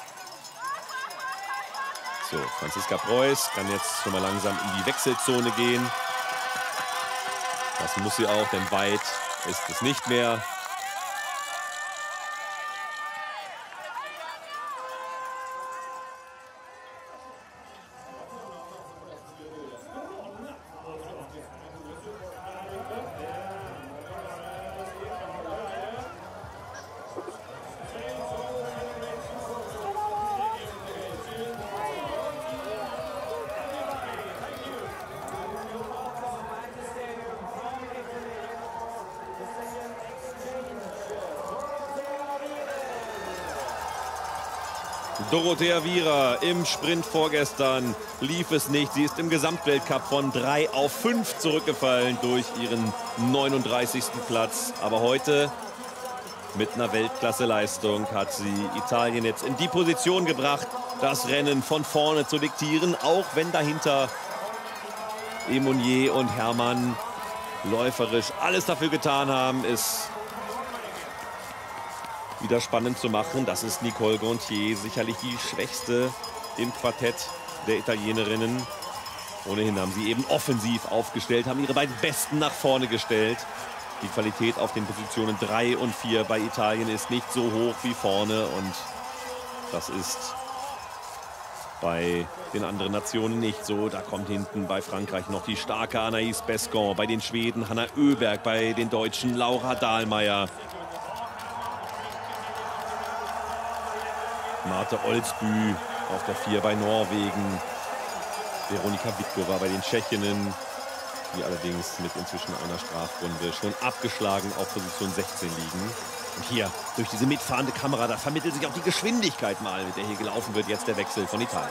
So, Franziska Preuß kann jetzt schon mal langsam in die Wechselzone gehen. Das muss sie auch, denn weit ist es nicht mehr. Dorothea Viera im Sprint vorgestern lief es nicht. Sie ist im Gesamtweltcup von drei auf fünf zurückgefallen durch ihren neununddreißigsten Platz. Aber heute mit einer Weltklasse-Leistung hat sie Italien jetzt in die Position gebracht, das Rennen von vorne zu diktieren, auch wenn dahinter Emonier und Herrmann läuferisch alles dafür getan haben, es wieder spannend zu machen. Das ist Nicole Gontier, sicherlich die schwächste im Quartett der Italienerinnen. Ohnehin haben sie eben offensiv aufgestellt, haben ihre beiden Besten nach vorne gestellt. Die Qualität auf den Positionen drei und vier bei Italien ist nicht so hoch wie vorne. Und das ist bei den anderen Nationen nicht so. Da kommt hinten bei Frankreich noch die starke Anaïs Bescon, bei den Schweden Hanna Öberg, bei den Deutschen Laura Dahlmeier. Marte Olsbü auf der vier bei Norwegen. Veronika Witkova bei den Tschechinnen, die allerdings mit inzwischen einer Strafrunde schon abgeschlagen auf Position sechzehn liegen. Und hier durch diese mitfahrende Kamera, da vermittelt sich auch die Geschwindigkeit mal, mit der hier gelaufen wird. Jetzt der Wechsel von Italien.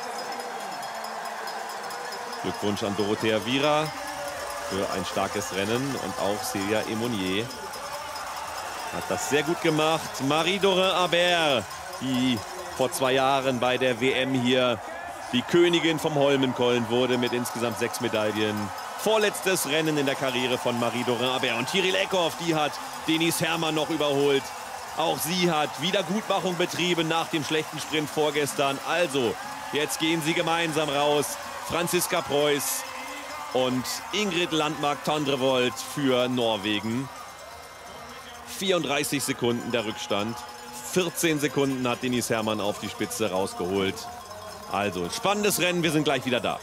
Glückwunsch an Dorothea Viera für ein starkes Rennen und auch Celia Emonier hat das sehr gut gemacht. Marie-Dorin Habert, die vor zwei Jahren bei der W M hier die Königin vom Holmenkollen wurde mit insgesamt sechs Medaillen. Vorletztes Rennen in der Karriere von Marie-Dorin Habert. Und Tiril Eckhoff, die hat Denise Herrmann noch überholt. Auch sie hat Wiedergutmachung betrieben nach dem schlechten Sprint vorgestern. Also, jetzt gehen sie gemeinsam raus. Franziska Preuß und Ingrid Landmark-Tandrevold für Norwegen. vierunddreißig Sekunden der Rückstand. vierzehn Sekunden hat Denise Herrmann auf die Spitze rausgeholt. Also, spannendes Rennen, wir sind gleich wieder da.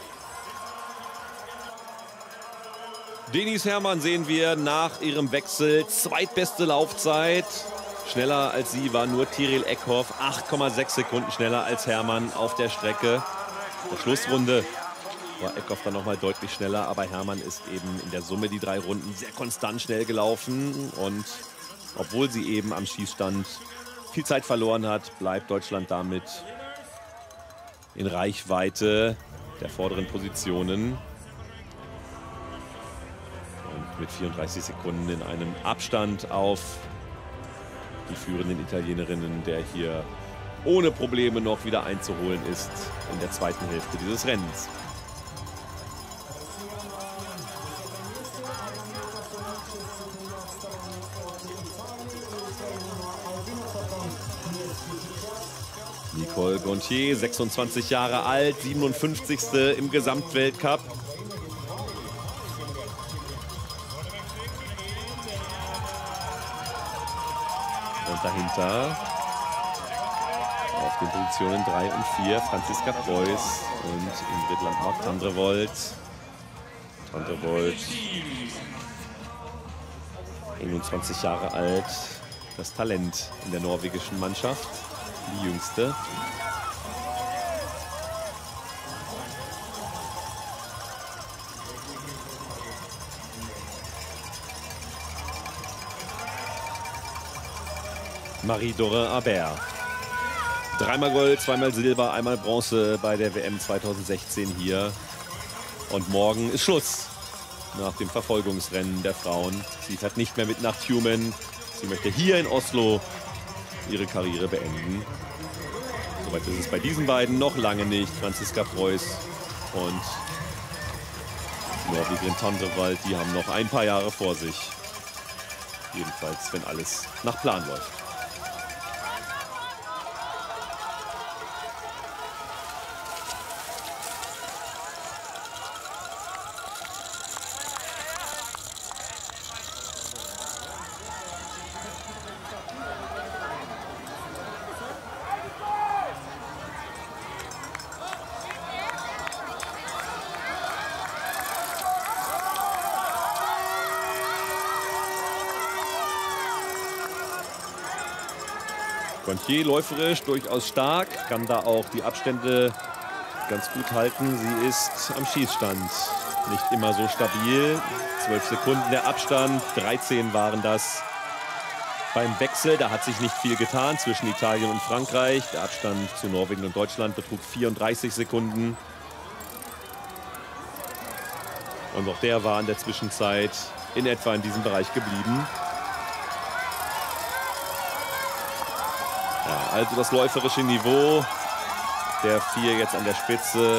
Denise Herrmann sehen wir nach ihrem Wechsel. Zweitbeste Laufzeit. Schneller als sie war nur Tiril Eckhoff. acht Komma sechs Sekunden schneller als Herrmann auf der Strecke. In der Schlussrunde war Eckhoff dann noch mal deutlich schneller. Aber Herrmann ist eben in der Summe die drei Runden sehr konstant schnell gelaufen. Und obwohl sie eben am Schießstand viel Zeit verloren hat, bleibt Deutschland damit in Reichweite der vorderen Positionen. Und mit vierunddreißig Sekunden in einem Abstand auf die führenden Italienerinnen, der hier ohne Probleme noch wieder einzuholen ist in der zweiten Hälfte dieses Rennens. Nicole Gontier, sechsundzwanzig Jahre alt, siebenundfünfzigste im Gesamtweltcup. Und dahinter auf den Positionen drei und vier Franziska Preuß und Ingrid Landmark-Tandrevold. Tandrevold, einundzwanzig Jahre alt, das Talent in der norwegischen Mannschaft. Die jüngste. Marie-Dorin Habert. Dreimal Gold, zweimal Silber, einmal Bronze bei der W M zweitausendsechzehn hier. Und morgen ist Schluss nach dem Verfolgungsrennen der Frauen. Sie fährt nicht mehr mit nach Tumen. Sie möchte hier in Oslo ihre Karriere beenden. Soweit ist es bei diesen beiden noch lange nicht. Franziska Preuß und Norwegerin Tandrevold, die haben noch ein paar Jahre vor sich. Jedenfalls, wenn alles nach Plan läuft. Gontier läuferisch durchaus stark, kann da auch die Abstände ganz gut halten. Sie ist am Schießstand nicht immer so stabil. zwölf Sekunden der Abstand, dreizehn waren das beim Wechsel. Da hat sich nicht viel getan zwischen Italien und Frankreich. Der Abstand zu Norwegen und Deutschland betrug vierunddreißig Sekunden. Und auch der war in der Zwischenzeit in etwa in diesem Bereich geblieben. Ja, also das läuferische Niveau der vier jetzt an der Spitze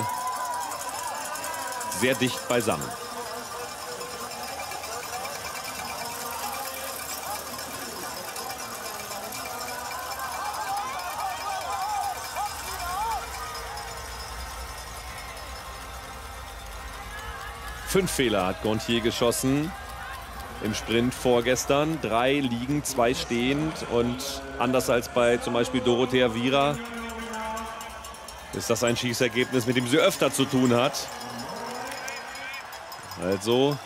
sehr dicht beisammen. Fünf Fehler hat Gontier geschossen im Sprint vorgestern. Drei liegen, zwei stehend. Und anders als bei zum Beispiel Dorothea Viera ist das ein Schießergebnis, mit dem sie öfter zu tun hat. Also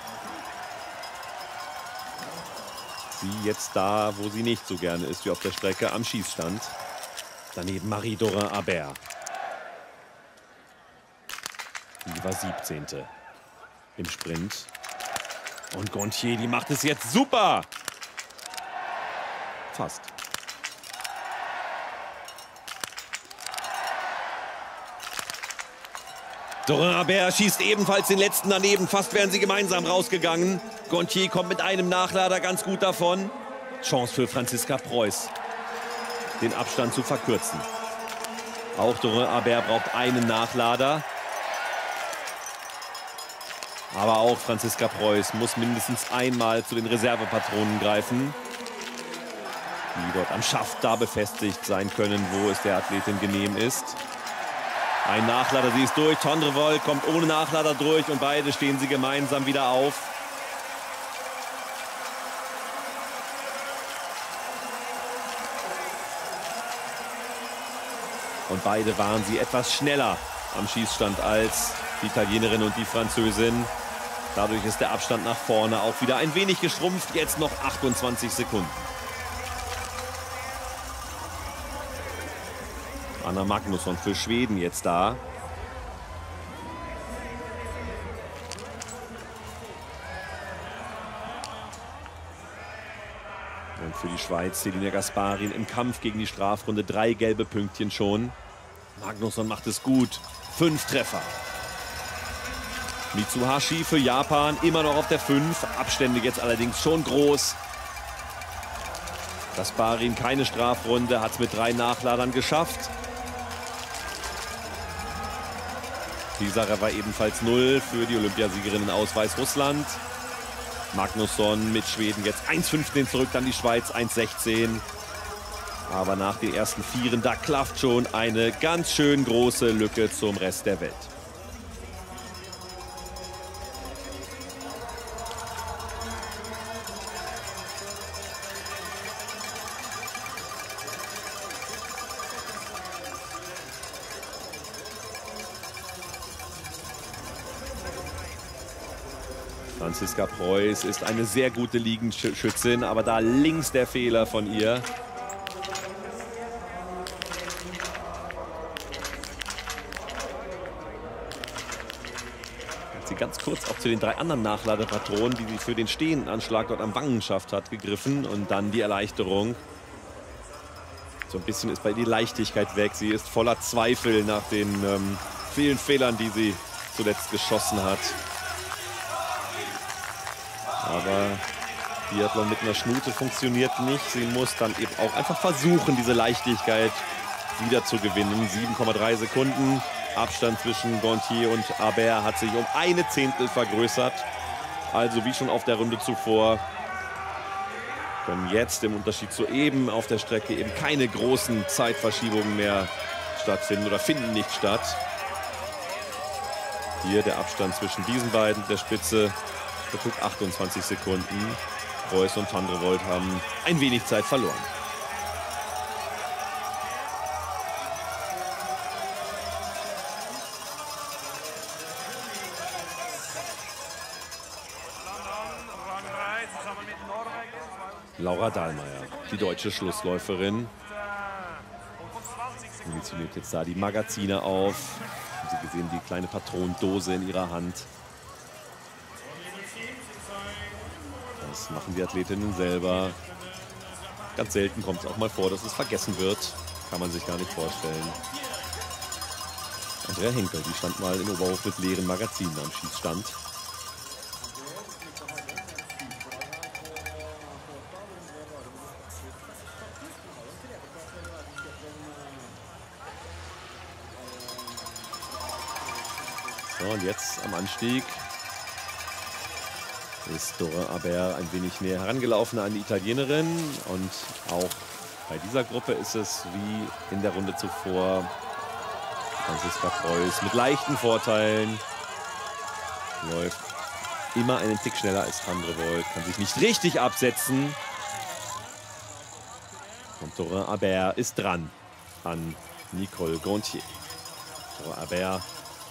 sie jetzt da, wo sie nicht so gerne ist, wie auf der Strecke, am Schießstand. Daneben Marie-Dorin Habert. Die war siebzehnte im Sprint. Und Gontier, die macht es jetzt super. Fast. Dorin Habert schießt ebenfalls den letzten daneben. Fast wären sie gemeinsam rausgegangen. Gontier kommt mit einem Nachlader ganz gut davon. Chance für Franziska Preuß, den Abstand zu verkürzen. Auch Dorin Habert braucht einen Nachlader. Aber auch Franziska Preuß muss mindestens einmal zu den Reservepatronen greifen, die dort am Schaft da befestigt sein können, wo es der Athletin genehm ist. Ein Nachlader, sie ist durch. Tondrevold kommt ohne Nachlader durch und beide stehen sie gemeinsam wieder auf. Und beide waren sie etwas schneller am Schießstand als die Italienerin und die Französin. Dadurch ist der Abstand nach vorne auch wieder ein wenig geschrumpft. Jetzt noch achtundzwanzig Sekunden. Anna Magnusson für Schweden jetzt da. Und für die Schweiz Selina Gasparin im Kampf gegen die Strafrunde. Drei gelbe Pünktchen schon. Magnusson macht es gut. Fünf Treffer. Mitsuhashi für Japan immer noch auf der fünf. Abstände jetzt allerdings schon groß. Gasparin keine Strafrunde, hat es mit drei Nachladern geschafft. Die Sache war ebenfalls null für die Olympiasiegerin in Ausweis Russland. Magnusson mit Schweden jetzt eins fünfzehn zurück, dann die Schweiz eins sechzehn. Aber nach den ersten Vieren, da klafft schon eine ganz schön große Lücke zum Rest der Welt. Franziska Preuß ist eine sehr gute Liegenschützin, aber da links der Fehler von ihr. Hat sie ganz kurz auch zu den drei anderen Nachladepatronen, die sie für den stehenden Anschlag dort am Wangenschaft hat, gegriffen. Und dann die Erleichterung. So ein bisschen ist bei ihr die Leichtigkeit weg. Sie ist voller Zweifel nach den ähm, vielen Fehlern, die sie zuletzt geschossen hat. Aber Biathlon mit einer Schnute funktioniert nicht. Sie muss dann eben auch einfach versuchen, diese Leichtigkeit wieder zu gewinnen. sieben Komma drei Sekunden. Abstand zwischen Gontier und Habert hat sich um eine Zehntel vergrößert. Also wie schon auf der Runde zuvor können jetzt im Unterschied zu eben auf der Strecke eben keine großen Zeitverschiebungen mehr stattfinden oder finden nicht statt. Hier der Abstand zwischen diesen beiden, der Spitze, betrug achtundzwanzig Sekunden. Preuß und Tondrevold haben ein wenig Zeit verloren. Laura Dahlmeier, die deutsche Schlussläuferin. Sie nimmt jetzt da die Magazine auf. Sie gesehen die kleine Patronendose in ihrer Hand. Das machen die Athletinnen selber. Ganz selten kommt es auch mal vor, dass es vergessen wird. Kann man sich gar nicht vorstellen. Andrea Henkel, die stand mal in Oberhof mit leeren Magazinen am Schießstand. So, und jetzt am Anstieg ist Dora Aber ein wenig näher herangelaufen an die Italienerin. Und auch bei dieser Gruppe ist es wie in der Runde zuvor Franziska Preuß mit leichten Vorteilen. Läuft immer einen Tick schneller als Tandrevold, kann sich nicht richtig absetzen. Und Dora Aber ist dran an Nicole Gontier. Dora Aber,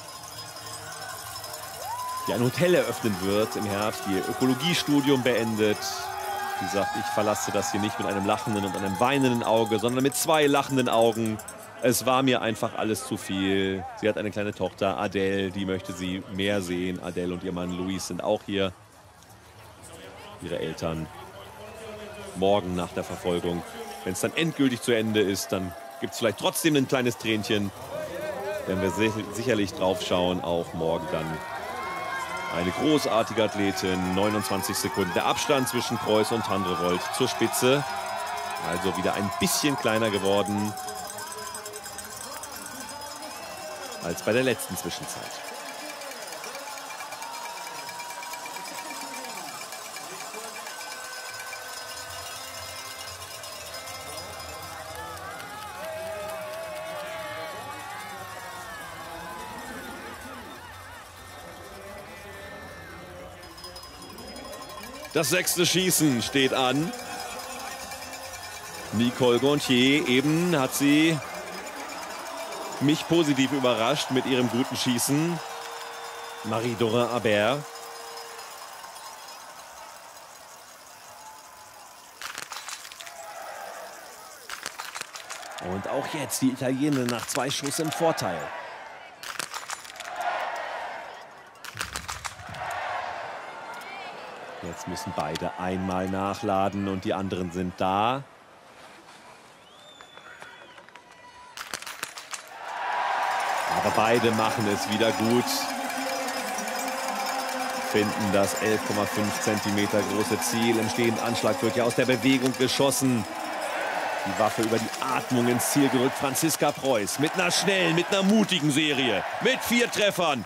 die ein Hotel eröffnen wird im Herbst, die ihr Ökologiestudium beendet. Die sagt, ich verlasse das hier nicht mit einem lachenden und einem weinenden Auge, sondern mit zwei lachenden Augen. Es war mir einfach alles zu viel. Sie hat eine kleine Tochter, Adele, die möchte sie mehr sehen. Adele und ihr Mann Luis sind auch hier. Ihre Eltern morgen nach der Verfolgung. Wenn es dann endgültig zu Ende ist, dann gibt es vielleicht trotzdem ein kleines Tränchen. Wenn wir sicherlich drauf schauen, auch morgen dann eine großartige Athletin. neunundzwanzig Sekunden. Der Abstand zwischen Preuß und Tandrevold zur Spitze. Also wieder ein bisschen kleiner geworden als bei der letzten Zwischenzeit. Das sechste Schießen steht an. Nicole Gontier, eben hat sie mich positiv überrascht mit ihrem guten Schießen. Marie-Dora Aber. Und auch jetzt die Italienerin nach zwei Schuss im Vorteil. Jetzt müssen beide einmal nachladen und die anderen sind da. Aber beide machen es wieder gut. Finden das elf Komma fünf Zentimeter große Ziel. Im stehenden Anschlag wird ja aus der Bewegung geschossen. Die Waffe über die Atmung ins Ziel gerückt. Franziska Preuß mit einer schnellen, mit einer mutigen Serie. Mit vier Treffern.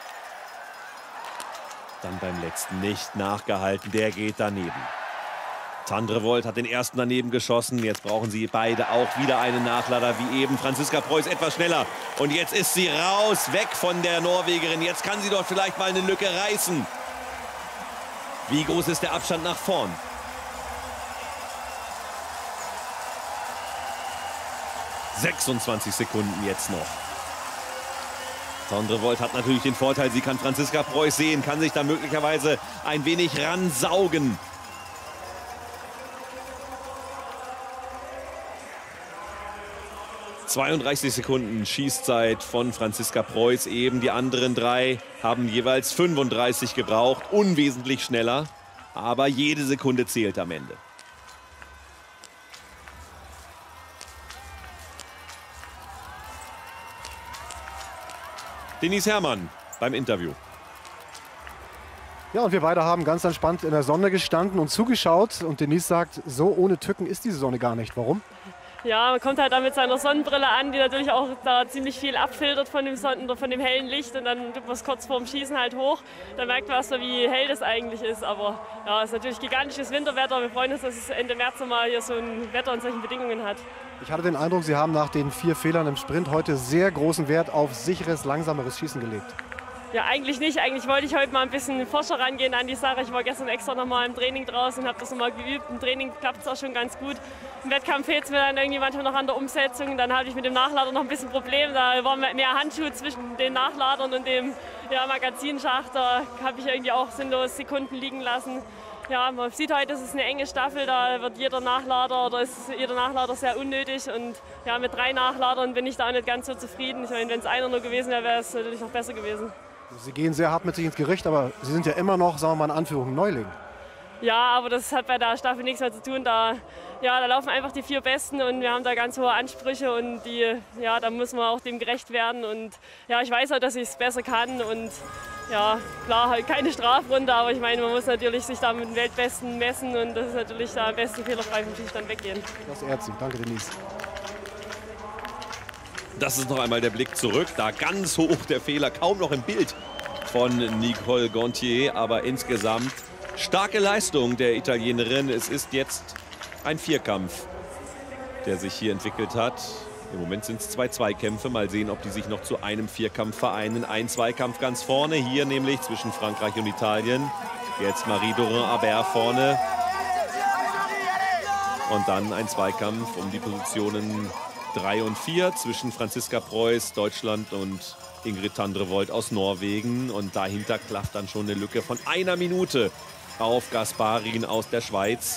Dann beim letzten nicht nachgehalten. Der geht daneben. Tandrevold hat den ersten daneben geschossen. Jetzt brauchen sie beide auch wieder einen Nachlader wie eben. Franziska Preuß etwas schneller. Und jetzt ist sie raus, weg von der Norwegerin. Jetzt kann sie dort vielleicht mal eine Lücke reißen. Wie groß ist der Abstand nach vorn? sechsundzwanzig Sekunden jetzt noch. Tandrevold hat natürlich den Vorteil, sie kann Franziska Preuß sehen, kann sich da möglicherweise ein wenig ransaugen. zweiunddreißig Sekunden Schießzeit von Franziska Preuß eben. Die anderen drei haben jeweils fünfunddreißig gebraucht, unwesentlich schneller. Aber jede Sekunde zählt am Ende. Denise Herrmann beim Interview. Ja, und wir beide haben ganz entspannt in der Sonne gestanden und zugeschaut. Und Denise sagt, so ohne Tücken ist diese Sonne gar nicht. Warum? Ja, man kommt halt da mit seiner Sonnenbrille an, die natürlich auch da ziemlich viel abfiltert von dem, Sonnen von dem hellen Licht. Und dann tut man es kurz vorm Schießen halt hoch. Dann merkt man erst so, wie hell das eigentlich ist. Aber ja, es ist natürlich gigantisches Winterwetter. Wir freuen uns, dass es Ende März mal hier so ein Wetter und solchen Bedingungen hat. Ich hatte den Eindruck, Sie haben nach den vier Fehlern im Sprint heute sehr großen Wert auf sicheres, langsameres Schießen gelegt. Ja, eigentlich nicht. Eigentlich wollte ich heute mal ein bisschen forscher rangehen an die Sache. Ich war gestern extra noch mal im Training draußen und habe das noch mal geübt. Im Training klappt es auch schon ganz gut. Im Wettkampf fehlt es mir dann irgendwie manchmal noch an der Umsetzung. Dann hatte ich mit dem Nachlader noch ein bisschen Problem. Da war mehr Handschuh zwischen den Nachladern und dem ja, Magazinschacht. Da habe ich irgendwie auch sinnlos Sekunden liegen lassen. Ja, man sieht heute, es ist eine enge Staffel, da wird jeder Nachlader oder ist jeder Nachlader sehr unnötig und ja, mit drei Nachladern bin ich da auch nicht ganz so zufrieden. Ich meine, wenn es einer nur gewesen wäre, wäre es natürlich noch besser gewesen. Sie gehen sehr hart mit sich ins Gericht, aber Sie sind ja immer noch, sagen wir mal in Anführung, Neuling. Ja, aber das hat bei der Staffel nichts mehr zu tun. Da, ja, da laufen einfach die vier Besten und wir haben da ganz hohe Ansprüche und die, ja, da müssen wir auch dem gerecht werden. Und ja, ich weiß auch, dass ich es besser kann und ja, klar, halt keine Strafrunde, aber ich meine, man muss natürlich sich da mit dem Weltbesten messen und das ist natürlich da am besten fehlerfrei vom Schießstand weggehen. Das ehrt Sie. Danke, Denise. Das ist noch einmal der Blick zurück. Da ganz hoch der Fehler, kaum noch im Bild von Nicole Gontier, aber insgesamt starke Leistung der Italienerin. Es ist jetzt ein Vierkampf, der sich hier entwickelt hat. Im Moment sind es zwei Zweikämpfe. Mal sehen, ob die sich noch zu einem Vierkampf vereinen. Ein Zweikampf ganz vorne, hier nämlich zwischen Frankreich und Italien. Jetzt Marie-Dorin-Habert vorne. Und dann ein Zweikampf um die Positionen drei und vier zwischen Franziska Preuß, Deutschland, und Ingrid Tandrevold aus Norwegen. Und dahinter klafft dann schon eine Lücke von einer Minute auf Gasparin aus der Schweiz.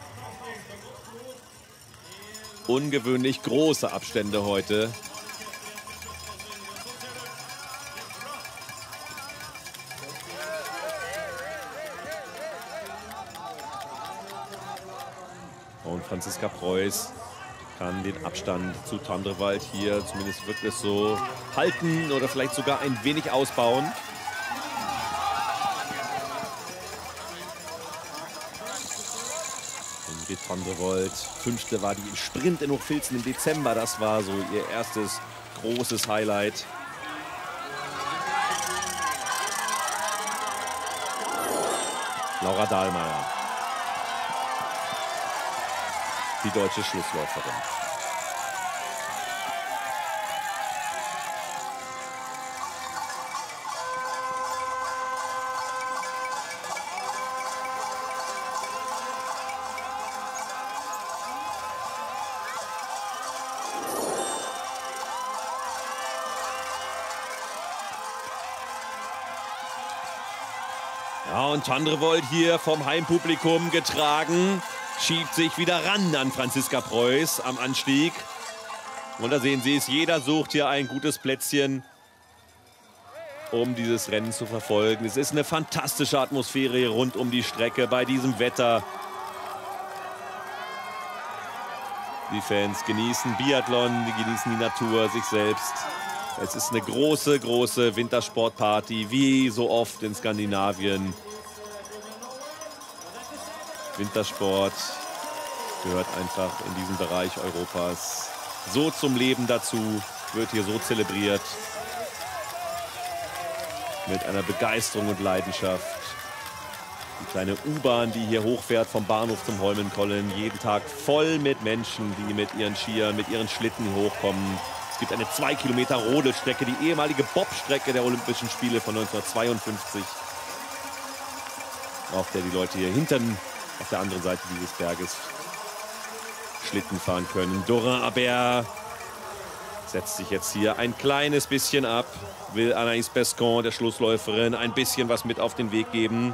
Ungewöhnlich große Abstände heute. Und Franziska Preuß kann den Abstand zu Tandrevold hier zumindest wirklich so halten oder vielleicht sogar ein wenig ausbauen. Ingrid Tandrevold, fünfte war die im Sprint in Hochfilzen im Dezember. Das war so ihr erstes großes Highlight. Laura Dahlmeier, die deutsche Schlussläuferin. Ja, und Tandrevold hier vom Heimpublikum getragen, schiebt sich wieder ran an Franziska Preuß am Anstieg. Und da sehen Sie es, jeder sucht hier ein gutes Plätzchen, um dieses Rennen zu verfolgen. Es ist eine fantastische Atmosphäre hier rund um die Strecke bei diesem Wetter. Die Fans genießen Biathlon, die genießen die Natur, sich selbst. Es ist eine große, große Wintersportparty, wie so oft in Skandinavien. Wintersport gehört einfach in diesem Bereich Europas so zum Leben dazu, wird hier so zelebriert. Mit einer Begeisterung und Leidenschaft. Die kleine U-Bahn, die hier hochfährt vom Bahnhof zum Holmenkollen, jeden Tag voll mit Menschen, die mit ihren Skiern, mit ihren Schlitten hochkommen. Es gibt eine zwei Kilometer Rodelstrecke, die ehemalige Bobstrecke der Olympischen Spiele von neunzehnhundertzweiundfünfzig, auf der die Leute hier hinten auf der anderen Seite dieses Berges Schlitten fahren können. Dorin-Habert setzt sich jetzt hier ein kleines bisschen ab, will Anaïs Pescon, der Schlussläuferin, ein bisschen was mit auf den Weg geben.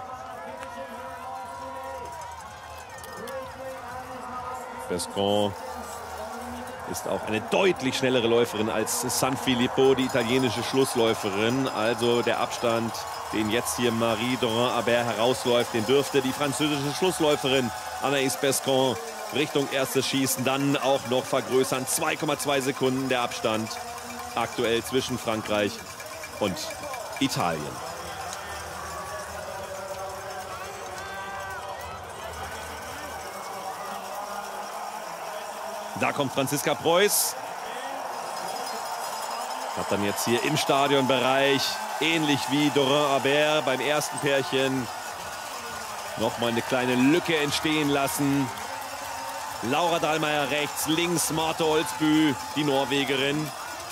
Pescon ist auch eine deutlich schnellere Läuferin als Sanfilippo, die italienische Schlussläuferin. Also der Abstand, den jetzt hier Marie-Dorin-Habert herausläuft, den dürfte die französische Schlussläuferin Anaïs Pescon Richtung erstes Schießen dann auch noch vergrößern. zwei Komma zwei Sekunden der Abstand aktuell zwischen Frankreich und Italien. Da kommt Franziska Preuß. Hat dann jetzt hier im Stadionbereich, ähnlich wie Dorin-Habert beim ersten Pärchen, nochmal eine kleine Lücke entstehen lassen. Laura Dahlmeier rechts, links Marte Olsby, die Norwegerin.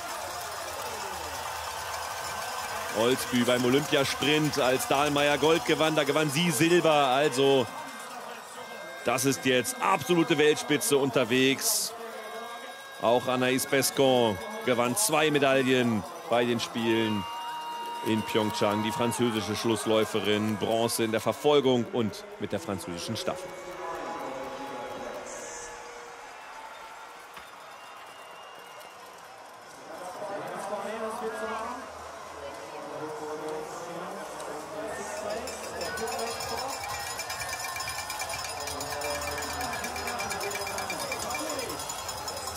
Olsby beim Olympiasprint, als Dahlmeier Gold gewann, da gewann sie Silber. Also das ist jetzt absolute Weltspitze unterwegs. Auch Anaïs Pescon gewann zwei Medaillen bei den Spielen in Pyeongchang. Die französische Schlussläuferin, Bronze in der Verfolgung und mit der französischen Staffel.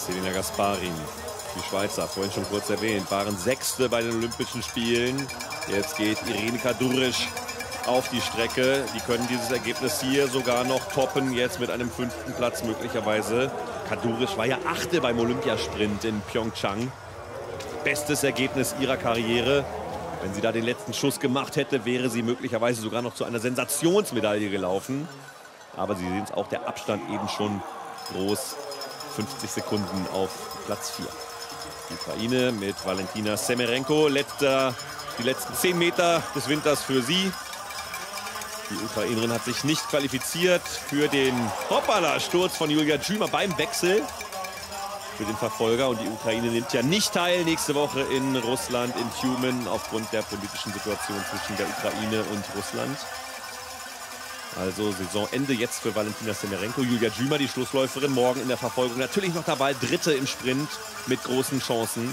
Selina Gasparin, die Schweizer, vorhin schon kurz erwähnt, waren Sechste bei den Olympischen Spielen. Jetzt geht Irene Kadurisch auf die Strecke. Die können dieses Ergebnis hier sogar noch toppen, jetzt mit einem fünften Platz möglicherweise. Kadurisch war ja Achte beim Olympiasprint in Pyeongchang. Bestes Ergebnis ihrer Karriere. Wenn sie da den letzten Schuss gemacht hätte, wäre sie möglicherweise sogar noch zu einer Sensationsmedaille gelaufen. Aber Sie sehen es auch, der Abstand eben schon groß. fünfzig Sekunden auf Platz vier. Die Ukraine mit Valentina Semerenko. Letzter, die letzten zehn Meter des Winters für sie. Die Ukrainerin hat sich nicht qualifiziert für den Hoppala-Sturz von Julia Dzyma beim Wechsel für den Verfolger. Und die Ukraine nimmt ja nicht teil nächste Woche in Russland, in Tjumen, aufgrund der politischen Situation zwischen der Ukraine und Russland. Also Saisonende jetzt für Valentina Semerenko. Julia Dzyma, die Schlussläuferin, morgen in der Verfolgung natürlich noch dabei. Dritte im Sprint mit großen Chancen.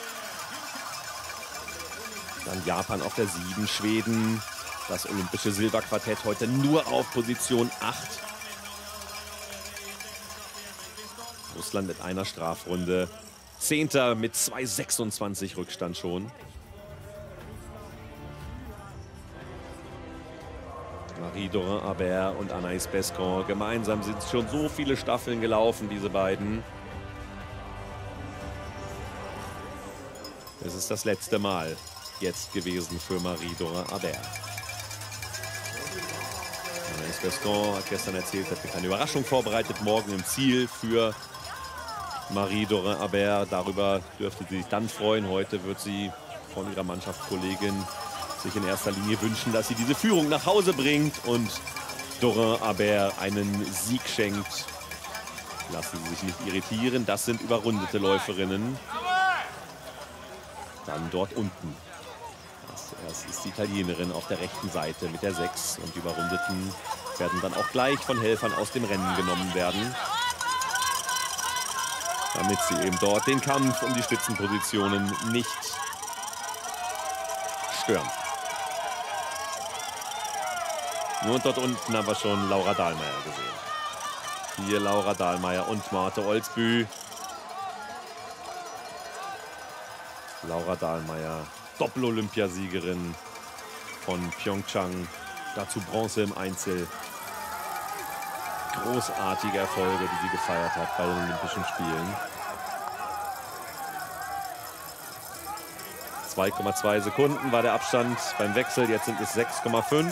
Dann Japan auf der sieben, Schweden. Das olympische Silberquartett heute nur auf Position acht. Russland mit einer Strafrunde. Zehnter mit zwei sechsundzwanzig Rückstand schon. Marie-Dorin Habert und Anaïs Bescon. Gemeinsam sind schon so viele Staffeln gelaufen, diese beiden. Es ist das letzte Mal jetzt gewesen für Marie-Dorin Habert. Anaïs Bescon hat gestern erzählt, hat mir eine Überraschung vorbereitet, morgen im Ziel für Marie-Dorin Habert. Darüber dürfte sie sich dann freuen. Heute wird sie von ihrer Mannschaftskollegin sich in erster Linie wünschen, dass sie diese Führung nach Hause bringt und Dorin Habert einen Sieg schenkt. Lassen Sie sich nicht irritieren, das sind überrundete Läuferinnen. Dann dort unten. Das ist die Italienerin auf der rechten Seite mit der sechs. Und die Überrundeten werden dann auch gleich von Helfern aus dem Rennen genommen werden, damit sie eben dort den Kampf um die Spitzenpositionen nicht stören. Und dort unten haben wir schon Laura Dahlmeier gesehen. Hier Laura Dahlmeier und Marthe Olsbü. Laura Dahlmeier, Doppel-Olympiasiegerin von Pyeongchang. Dazu Bronze im Einzel. Großartige Erfolge, die sie gefeiert hat bei den Olympischen Spielen. zwei Komma zwei Sekunden war der Abstand beim Wechsel, jetzt sind es sechs Komma fünf.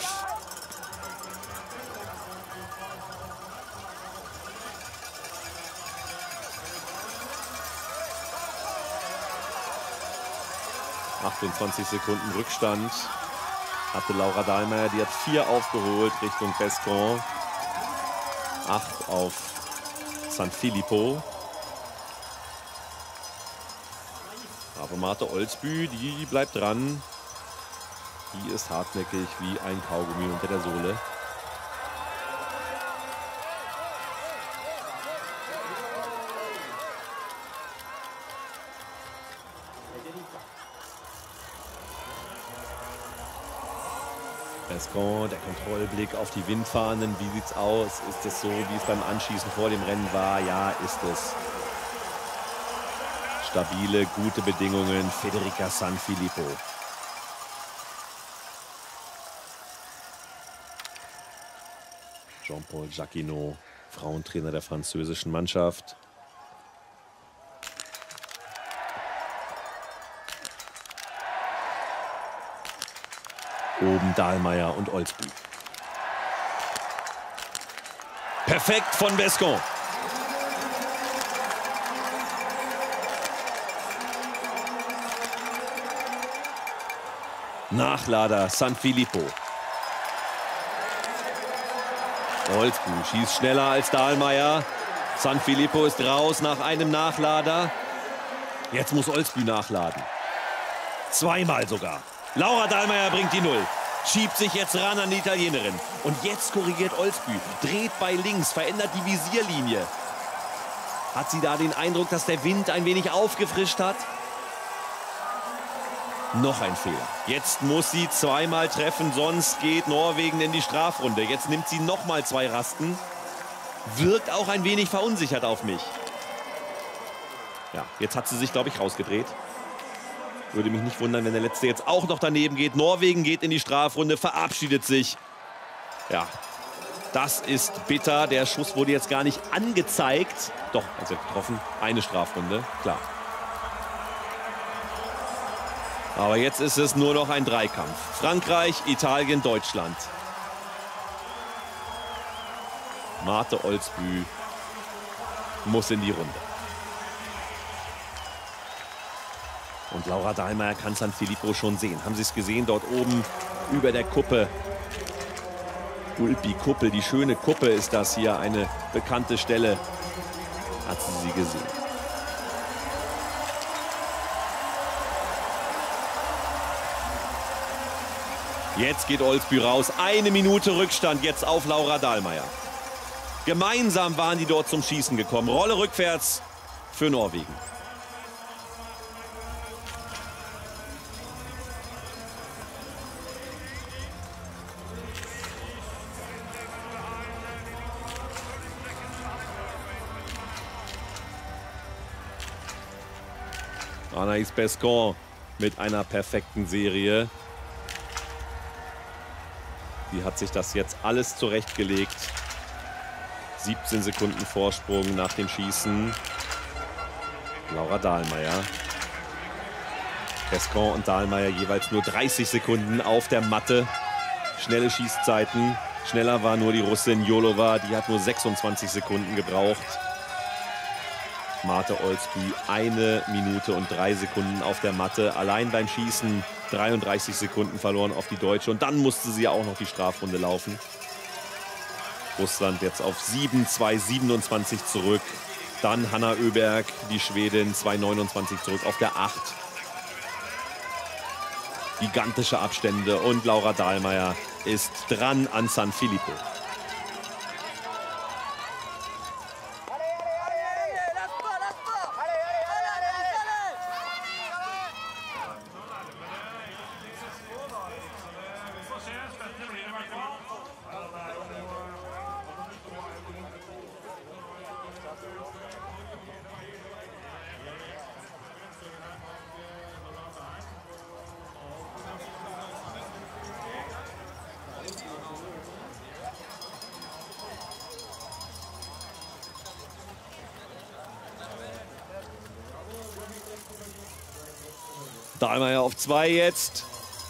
achtundzwanzig Sekunden Rückstand hatte Laura Dahlmeier, die hat vier aufgeholt Richtung Bescon. acht auf San Filippo. Aber Marthe Olsbü, die bleibt dran. Die ist hartnäckig wie ein Kaugummi unter der Sohle. Bescon, der Kontrollblick auf die Windfahnen. Wie sieht's aus? Ist es so, wie es beim Anschießen vor dem Rennen war? Ja, ist es. Stabile, gute Bedingungen. Federica San Filippo. Jean-Paul Jacquinot, Frauentrainer der französischen Mannschaft. Oben Dahlmeier und Olsbü. Perfekt von Bescon. Nachlader San Filippo. Olsbü schießt schneller als Dahlmeier. San Filippo ist raus nach einem Nachlader. Jetzt muss Olsbü nachladen. Zweimal sogar. Laura Dahlmeier bringt die Null. Schiebt sich jetzt ran an die Italienerin. Und jetzt korrigiert Olsbü. Dreht bei links, verändert die Visierlinie. Hat sie da den Eindruck, dass der Wind ein wenig aufgefrischt hat? Noch ein Fehler. Jetzt muss sie zweimal treffen, sonst geht Norwegen in die Strafrunde. Jetzt nimmt sie noch mal zwei Rasten. Wirkt auch ein wenig verunsichert auf mich. Ja, jetzt hat sie sich, glaube ich, rausgedreht. Würde mich nicht wundern, wenn der Letzte jetzt auch noch daneben geht. Norwegen geht in die Strafrunde, verabschiedet sich. Ja, das ist bitter. Der Schuss wurde jetzt gar nicht angezeigt. Doch, also getroffen. Eine Strafrunde, klar. Aber jetzt ist es nur noch ein Dreikampf. Frankreich, Italien, Deutschland. Marthe Olsbü muss in die Runde. Und Laura Dahlmeier kann Sanfilippo schon sehen. Haben Sie es gesehen? Dort oben über der Kuppe. Ulpi-Kuppe, die schöne Kuppe ist das hier. Eine bekannte Stelle. Hat sie sie gesehen. Jetzt geht Olsbü raus. Eine Minute Rückstand jetzt auf Laura Dahlmeier. Gemeinsam waren die dort zum Schießen gekommen. Rolle rückwärts für Norwegen. Anaïs Pescon mit einer perfekten Serie. Die hat sich das jetzt alles zurechtgelegt. siebzehn Sekunden Vorsprung nach dem Schießen. Laura Dahlmeier. Pescon und Dahlmeier jeweils nur dreißig Sekunden auf der Matte. Schnelle Schießzeiten. Schneller war nur die Russin Jolova. Die hat nur sechsundzwanzig Sekunden gebraucht. Marthe Olsbü eine Minute und drei Sekunden auf der Matte. Allein beim Schießen dreiunddreißig Sekunden verloren auf die Deutsche. Und dann musste sie ja auch noch die Strafrunde laufen. Russland jetzt auf sieben zwei siebenundzwanzig zurück. Dann Hanna Öberg, die Schwedin, zwei neunundzwanzig zurück auf der acht. Gigantische Abstände und Laura Dahlmeier ist dran an Sanfilippo. Dahlmeier auf zwei jetzt.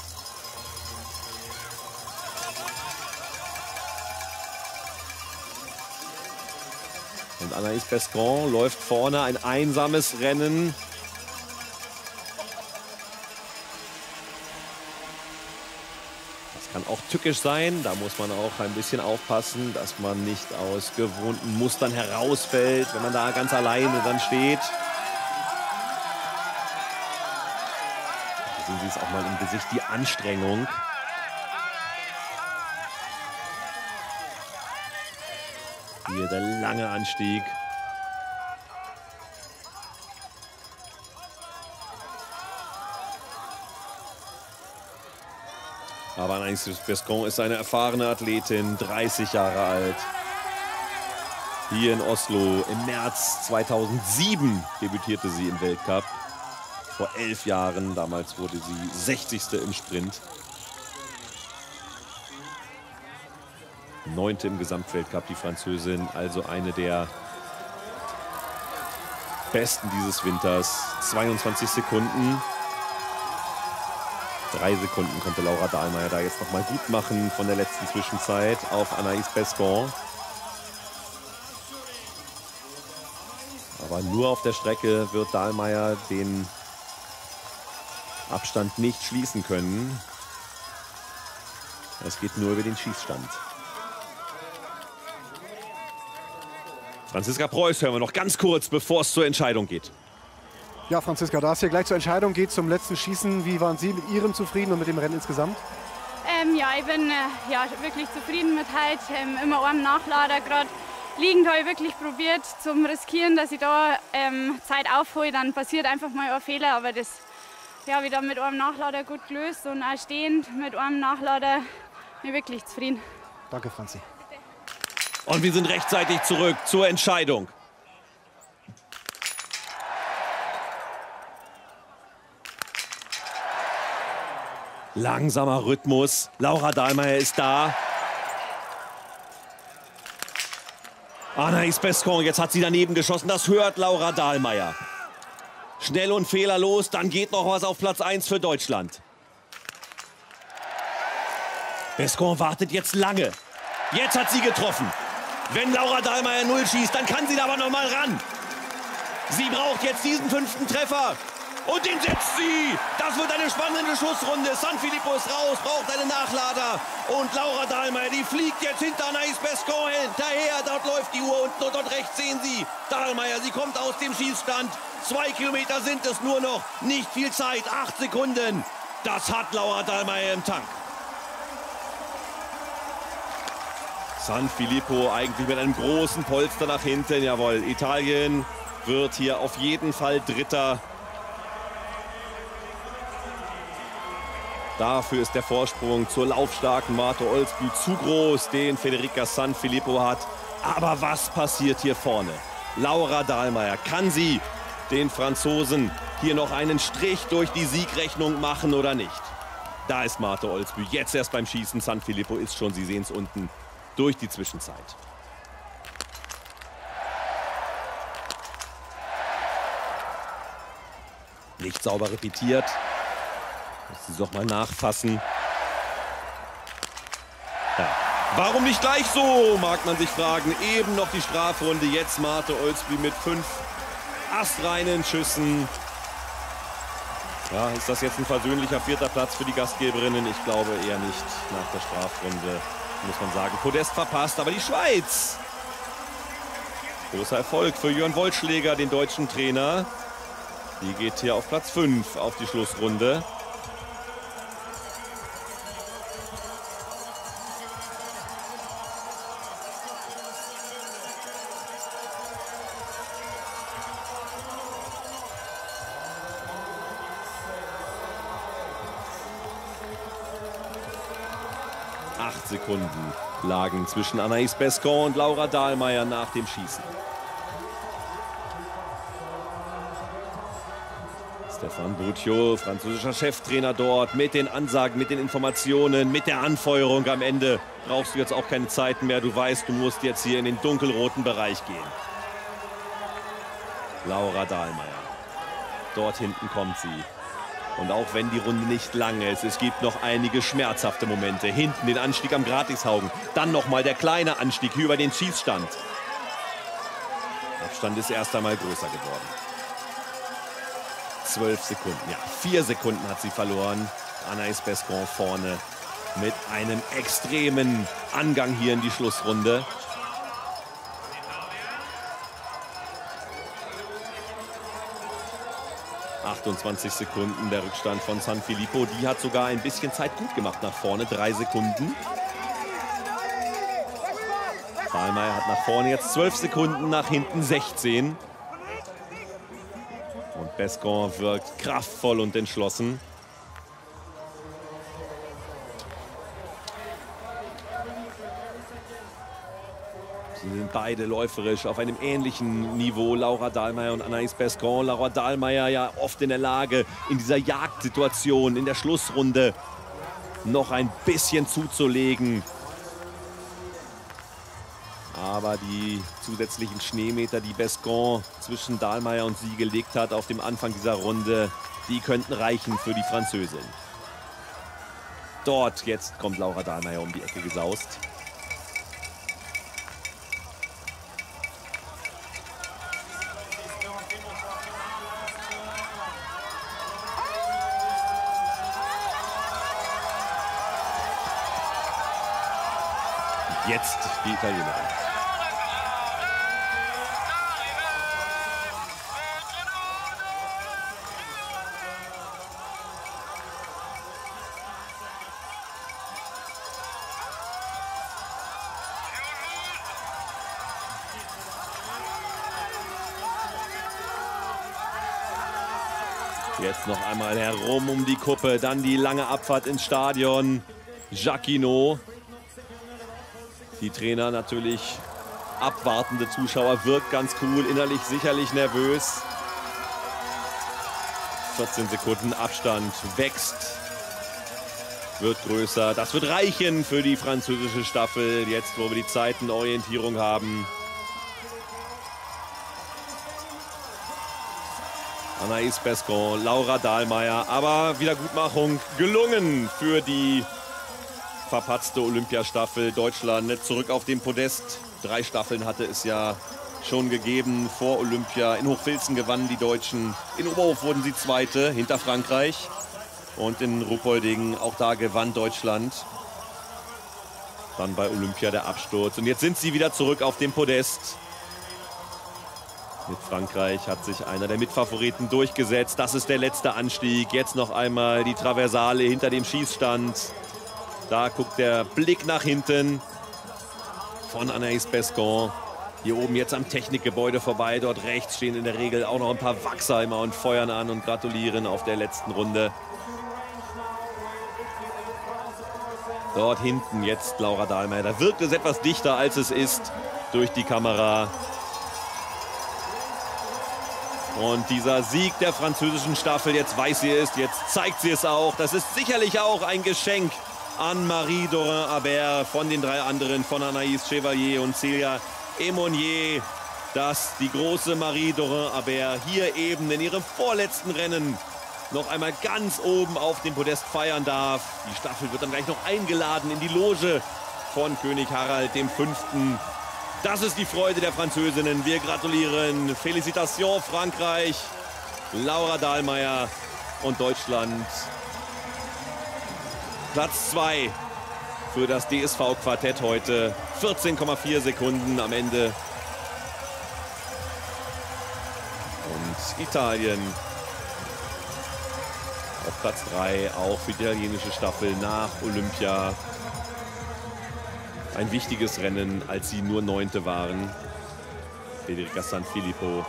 Und Anaïs Pescon läuft vorne, ein einsames Rennen. Das kann auch tückisch sein. Da muss man auch ein bisschen aufpassen, dass man nicht aus gewohnten Mustern herausfällt, wenn man da ganz alleine dann steht. Sehen Sie es auch mal im Gesicht, die Anstrengung. Hier der lange Anstieg. Aber Anaïs Pescon ist eine erfahrene Athletin, dreißig Jahre alt. Hier in Oslo im März zweitausendsieben debütierte sie im Weltcup. Vor elf Jahren, damals wurde sie sechzigste im Sprint. Neunte im Gesamtweltcup, die Französin, also eine der besten dieses Winters. zweiundzwanzig Sekunden. Drei Sekunden konnte Laura Dahlmeier da jetzt noch mal gut machen von der letzten Zwischenzeit auf Anaïs Pescon. Aber nur auf der Strecke wird Dahlmeier den Abstand nicht schließen können. Es geht nur über den Schießstand. Franziska Preuß hören wir noch ganz kurz, bevor es zur Entscheidung geht. Ja, Franziska, da es hier gleich zur Entscheidung geht, zum letzten Schießen. Wie waren Sie mit Ihrem zufrieden und mit dem Rennen insgesamt? Ähm, ja, ich bin äh, ja, wirklich zufrieden mit heute. Ähm, immer einem Nachlader. Gerade liegend habe ich wirklich probiert zum Riskieren, dass ich da ähm, Zeit aufhole. Dann passiert einfach mal ein Fehler, aber das ja, habe ich dann mit einem Nachlader gut gelöst. Und auch stehend mit einem Nachlader bin ich wirklich zufrieden. Danke, Franzi. Und wir sind rechtzeitig zurück zur Entscheidung. Langsamer Rhythmus. Laura Dahlmeier ist da. Anaïs Bescon, jetzt hat sie daneben geschossen. Das hört Laura Dahlmeier. Schnell und fehlerlos, dann geht noch was auf Platz eins für Deutschland. Bescon wartet jetzt lange. Jetzt hat sie getroffen. Wenn Laura Dahlmeier null schießt, dann kann sie da aber noch mal ran. Sie braucht jetzt diesen fünften Treffer. Und den setzt sie. Das wird eine spannende Schussrunde. Sanfilippo ist raus, braucht einen Nachlader. Und Laura Dahlmeier, die fliegt jetzt hinter Anaïs Bescon hinterher. Dort läuft die Uhr unten und dort rechts sehen Sie Dahlmeier. Sie kommt aus dem Schießstand. Zwei Kilometer sind es nur noch. Nicht viel Zeit, acht Sekunden. Das hat Laura Dahlmeier im Tank. Sanfilippo eigentlich mit einem großen Polster nach hinten. Jawohl, Italien wird hier auf jeden Fall Dritter. Dafür ist der Vorsprung zur laufstarken Marthe Olsby zu groß, den Federica Sanfilippo hat. Aber was passiert hier vorne? Laura Dahlmeier, kann sie den Franzosen hier noch einen Strich durch die Siegrechnung machen oder nicht? Da ist Marthe Olsby, jetzt erst beim Schießen. Sanfilippo ist schon, Sie sehen es unten, durch die Zwischenzeit. Nicht sauber repetiert. Muss sie doch mal nachfassen. Ja. Warum nicht gleich so, mag man sich fragen. Eben noch die Strafrunde. Jetzt Marthe Olsby mit fünf astreinen Schüssen. Ja, ist das jetzt ein versöhnlicher vierter Platz für die Gastgeberinnen? Ich glaube eher nicht. Nach der Strafrunde muss man sagen, Podest verpasst. Aber die Schweiz. Großer Erfolg für Jörn Wollschläger, den deutschen Trainer. Die geht hier auf Platz fünf auf die Schlussrunde. Acht Sekunden lagen zwischen Anaïs Bescon und Laura Dahlmeier nach dem Schießen. Stefan Boutiot, französischer Cheftrainer dort, mit den Ansagen, mit den Informationen, mit der Anfeuerung. Am Ende brauchst du jetzt auch keine Zeit mehr. Du weißt, du musst jetzt hier in den dunkelroten Bereich gehen. Laura Dahlmeier. Dort hinten kommt sie. Und auch wenn die Runde nicht lang ist, es gibt noch einige schmerzhafte Momente. Hinten den Anstieg am Gratishaugen. Dann nochmal der kleine Anstieg hier über den Schießstand. Abstand ist erst einmal größer geworden. Zwölf Sekunden, ja, vier Sekunden hat sie verloren. Anaïs Bescon vorne mit einem extremen Angang hier in die Schlussrunde. achtundzwanzig Sekunden der Rückstand von Sanfilippo. Die hat sogar ein bisschen Zeit gut gemacht nach vorne. Drei Sekunden. Dahlmeier hat nach vorne jetzt zwölf Sekunden, nach hinten sechzehn. Und Bescon wirkt kraftvoll und entschlossen. Sie sind beide läuferisch auf einem ähnlichen Niveau, Laura Dahlmeier und Anaïs Bescon. Laura Dahlmeier ja oft in der Lage, in dieser Jagdsituation, in der Schlussrunde noch ein bisschen zuzulegen. Aber die zusätzlichen Schneemeter, die Bescon zwischen Dahlmeier und sie gelegt hat auf dem Anfang dieser Runde, die könnten reichen für die Französin. Dort jetzt kommt Laura Dahlmeier um die Ecke gesaust. Jetzt die Italienerin. Jetzt noch einmal herum um die Kuppe, dann die lange Abfahrt ins Stadion. Jacquinot. Die Trainer natürlich abwartende Zuschauer, wirkt ganz cool, innerlich sicherlich nervös. vierzehn Sekunden Abstand wächst wird größer. Das wird reichen für die französische Staffel, jetzt wo wir die Zeitenorientierung haben. Anaïs Bescon, Laura Dahlmeier, aber Wiedergutmachung gelungen für die verpatzte Olympiastaffel. Deutschland zurück auf dem Podest. Drei Staffeln hatte es ja schon gegeben vor Olympia. In Hochfilzen gewannen die Deutschen. In Oberhof wurden sie Zweite hinter Frankreich. Und in Ruppolding, auch da gewann Deutschland. Dann bei Olympia der Absturz. Und jetzt sind sie wieder zurück auf dem Podest. Mit Frankreich hat sich einer der Mitfavoriten durchgesetzt. Das ist der letzte Anstieg. Jetzt noch einmal die Traversale hinter dem Schießstand. Da guckt der Blick nach hinten von Anaïs Bescon. Hier oben jetzt am Technikgebäude vorbei. Dort rechts stehen in der Regel auch noch ein paar Wachser immer und feuern an und gratulieren auf der letzten Runde. Dort hinten jetzt Laura Dahlmeier. Da wirkt es etwas dichter, als es ist, durch die Kamera. Und dieser Sieg der französischen Staffel, jetzt weiß sie es, jetzt zeigt sie es auch. Das ist sicherlich auch ein Geschenk an Marie Dorin-Habert von den drei anderen, von Anaïs Chevalier und Celia Emonier, dass die große Marie Dorin-Habert hier eben in ihrem vorletzten Rennen noch einmal ganz oben auf dem Podest feiern darf. Die Staffel wird dann gleich noch eingeladen in die Loge von König Harald dem Fünften. Das ist die Freude der Französinnen. Wir gratulieren. Félicitations Frankreich, Laura Dahlmeier und Deutschland. Platz zwei für das D S V-Quartett heute. vierzehn Komma vier Sekunden am Ende. Und Italien auf Platz drei, auch für die italienische Staffel nach Olympia. Ein wichtiges Rennen, als sie nur Neunte waren. Federica Sanfilippo.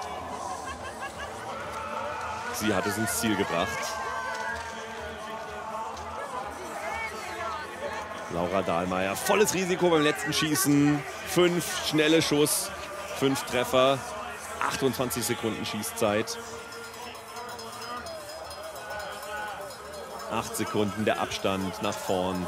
Sie hat es ins Ziel gebracht. Laura Dahlmeier, volles Risiko beim letzten Schießen. Fünf schnelle Schuss, fünf Treffer, achtundzwanzig Sekunden Schießzeit. Acht Sekunden der Abstand nach vorn.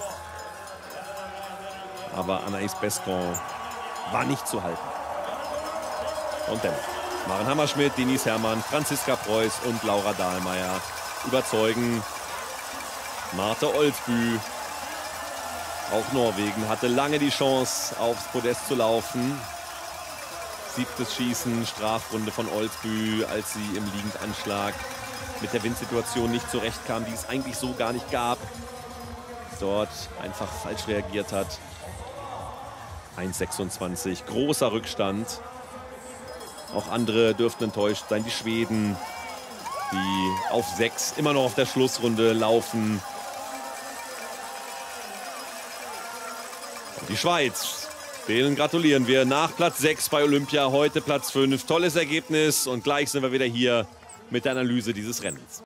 Aber Anaïs Bescon war nicht zu halten. Und dann Maren Hammerschmidt, Denise Herrmann, Franziska Preuß und Laura Dahlmeier überzeugen. Marte Olsbü, auch Norwegen, hatte lange die Chance, aufs Podest zu laufen. Siebtes Schießen, Strafrunde von Olsbü, als sie im Liegendanschlag mit der Windsituation nicht zurechtkam, die es eigentlich so gar nicht gab. Dort einfach falsch reagiert hat. eins Komma sechsundzwanzig, großer Rückstand. Auch andere dürften enttäuscht sein. Die Schweden, die auf sechs immer noch auf der Schlussrunde laufen. Und die Schweiz, denen gratulieren wir nach Platz sechs bei Olympia, heute Platz fünf. Tolles Ergebnis und gleich sind wir wieder hier mit der Analyse dieses Rennens.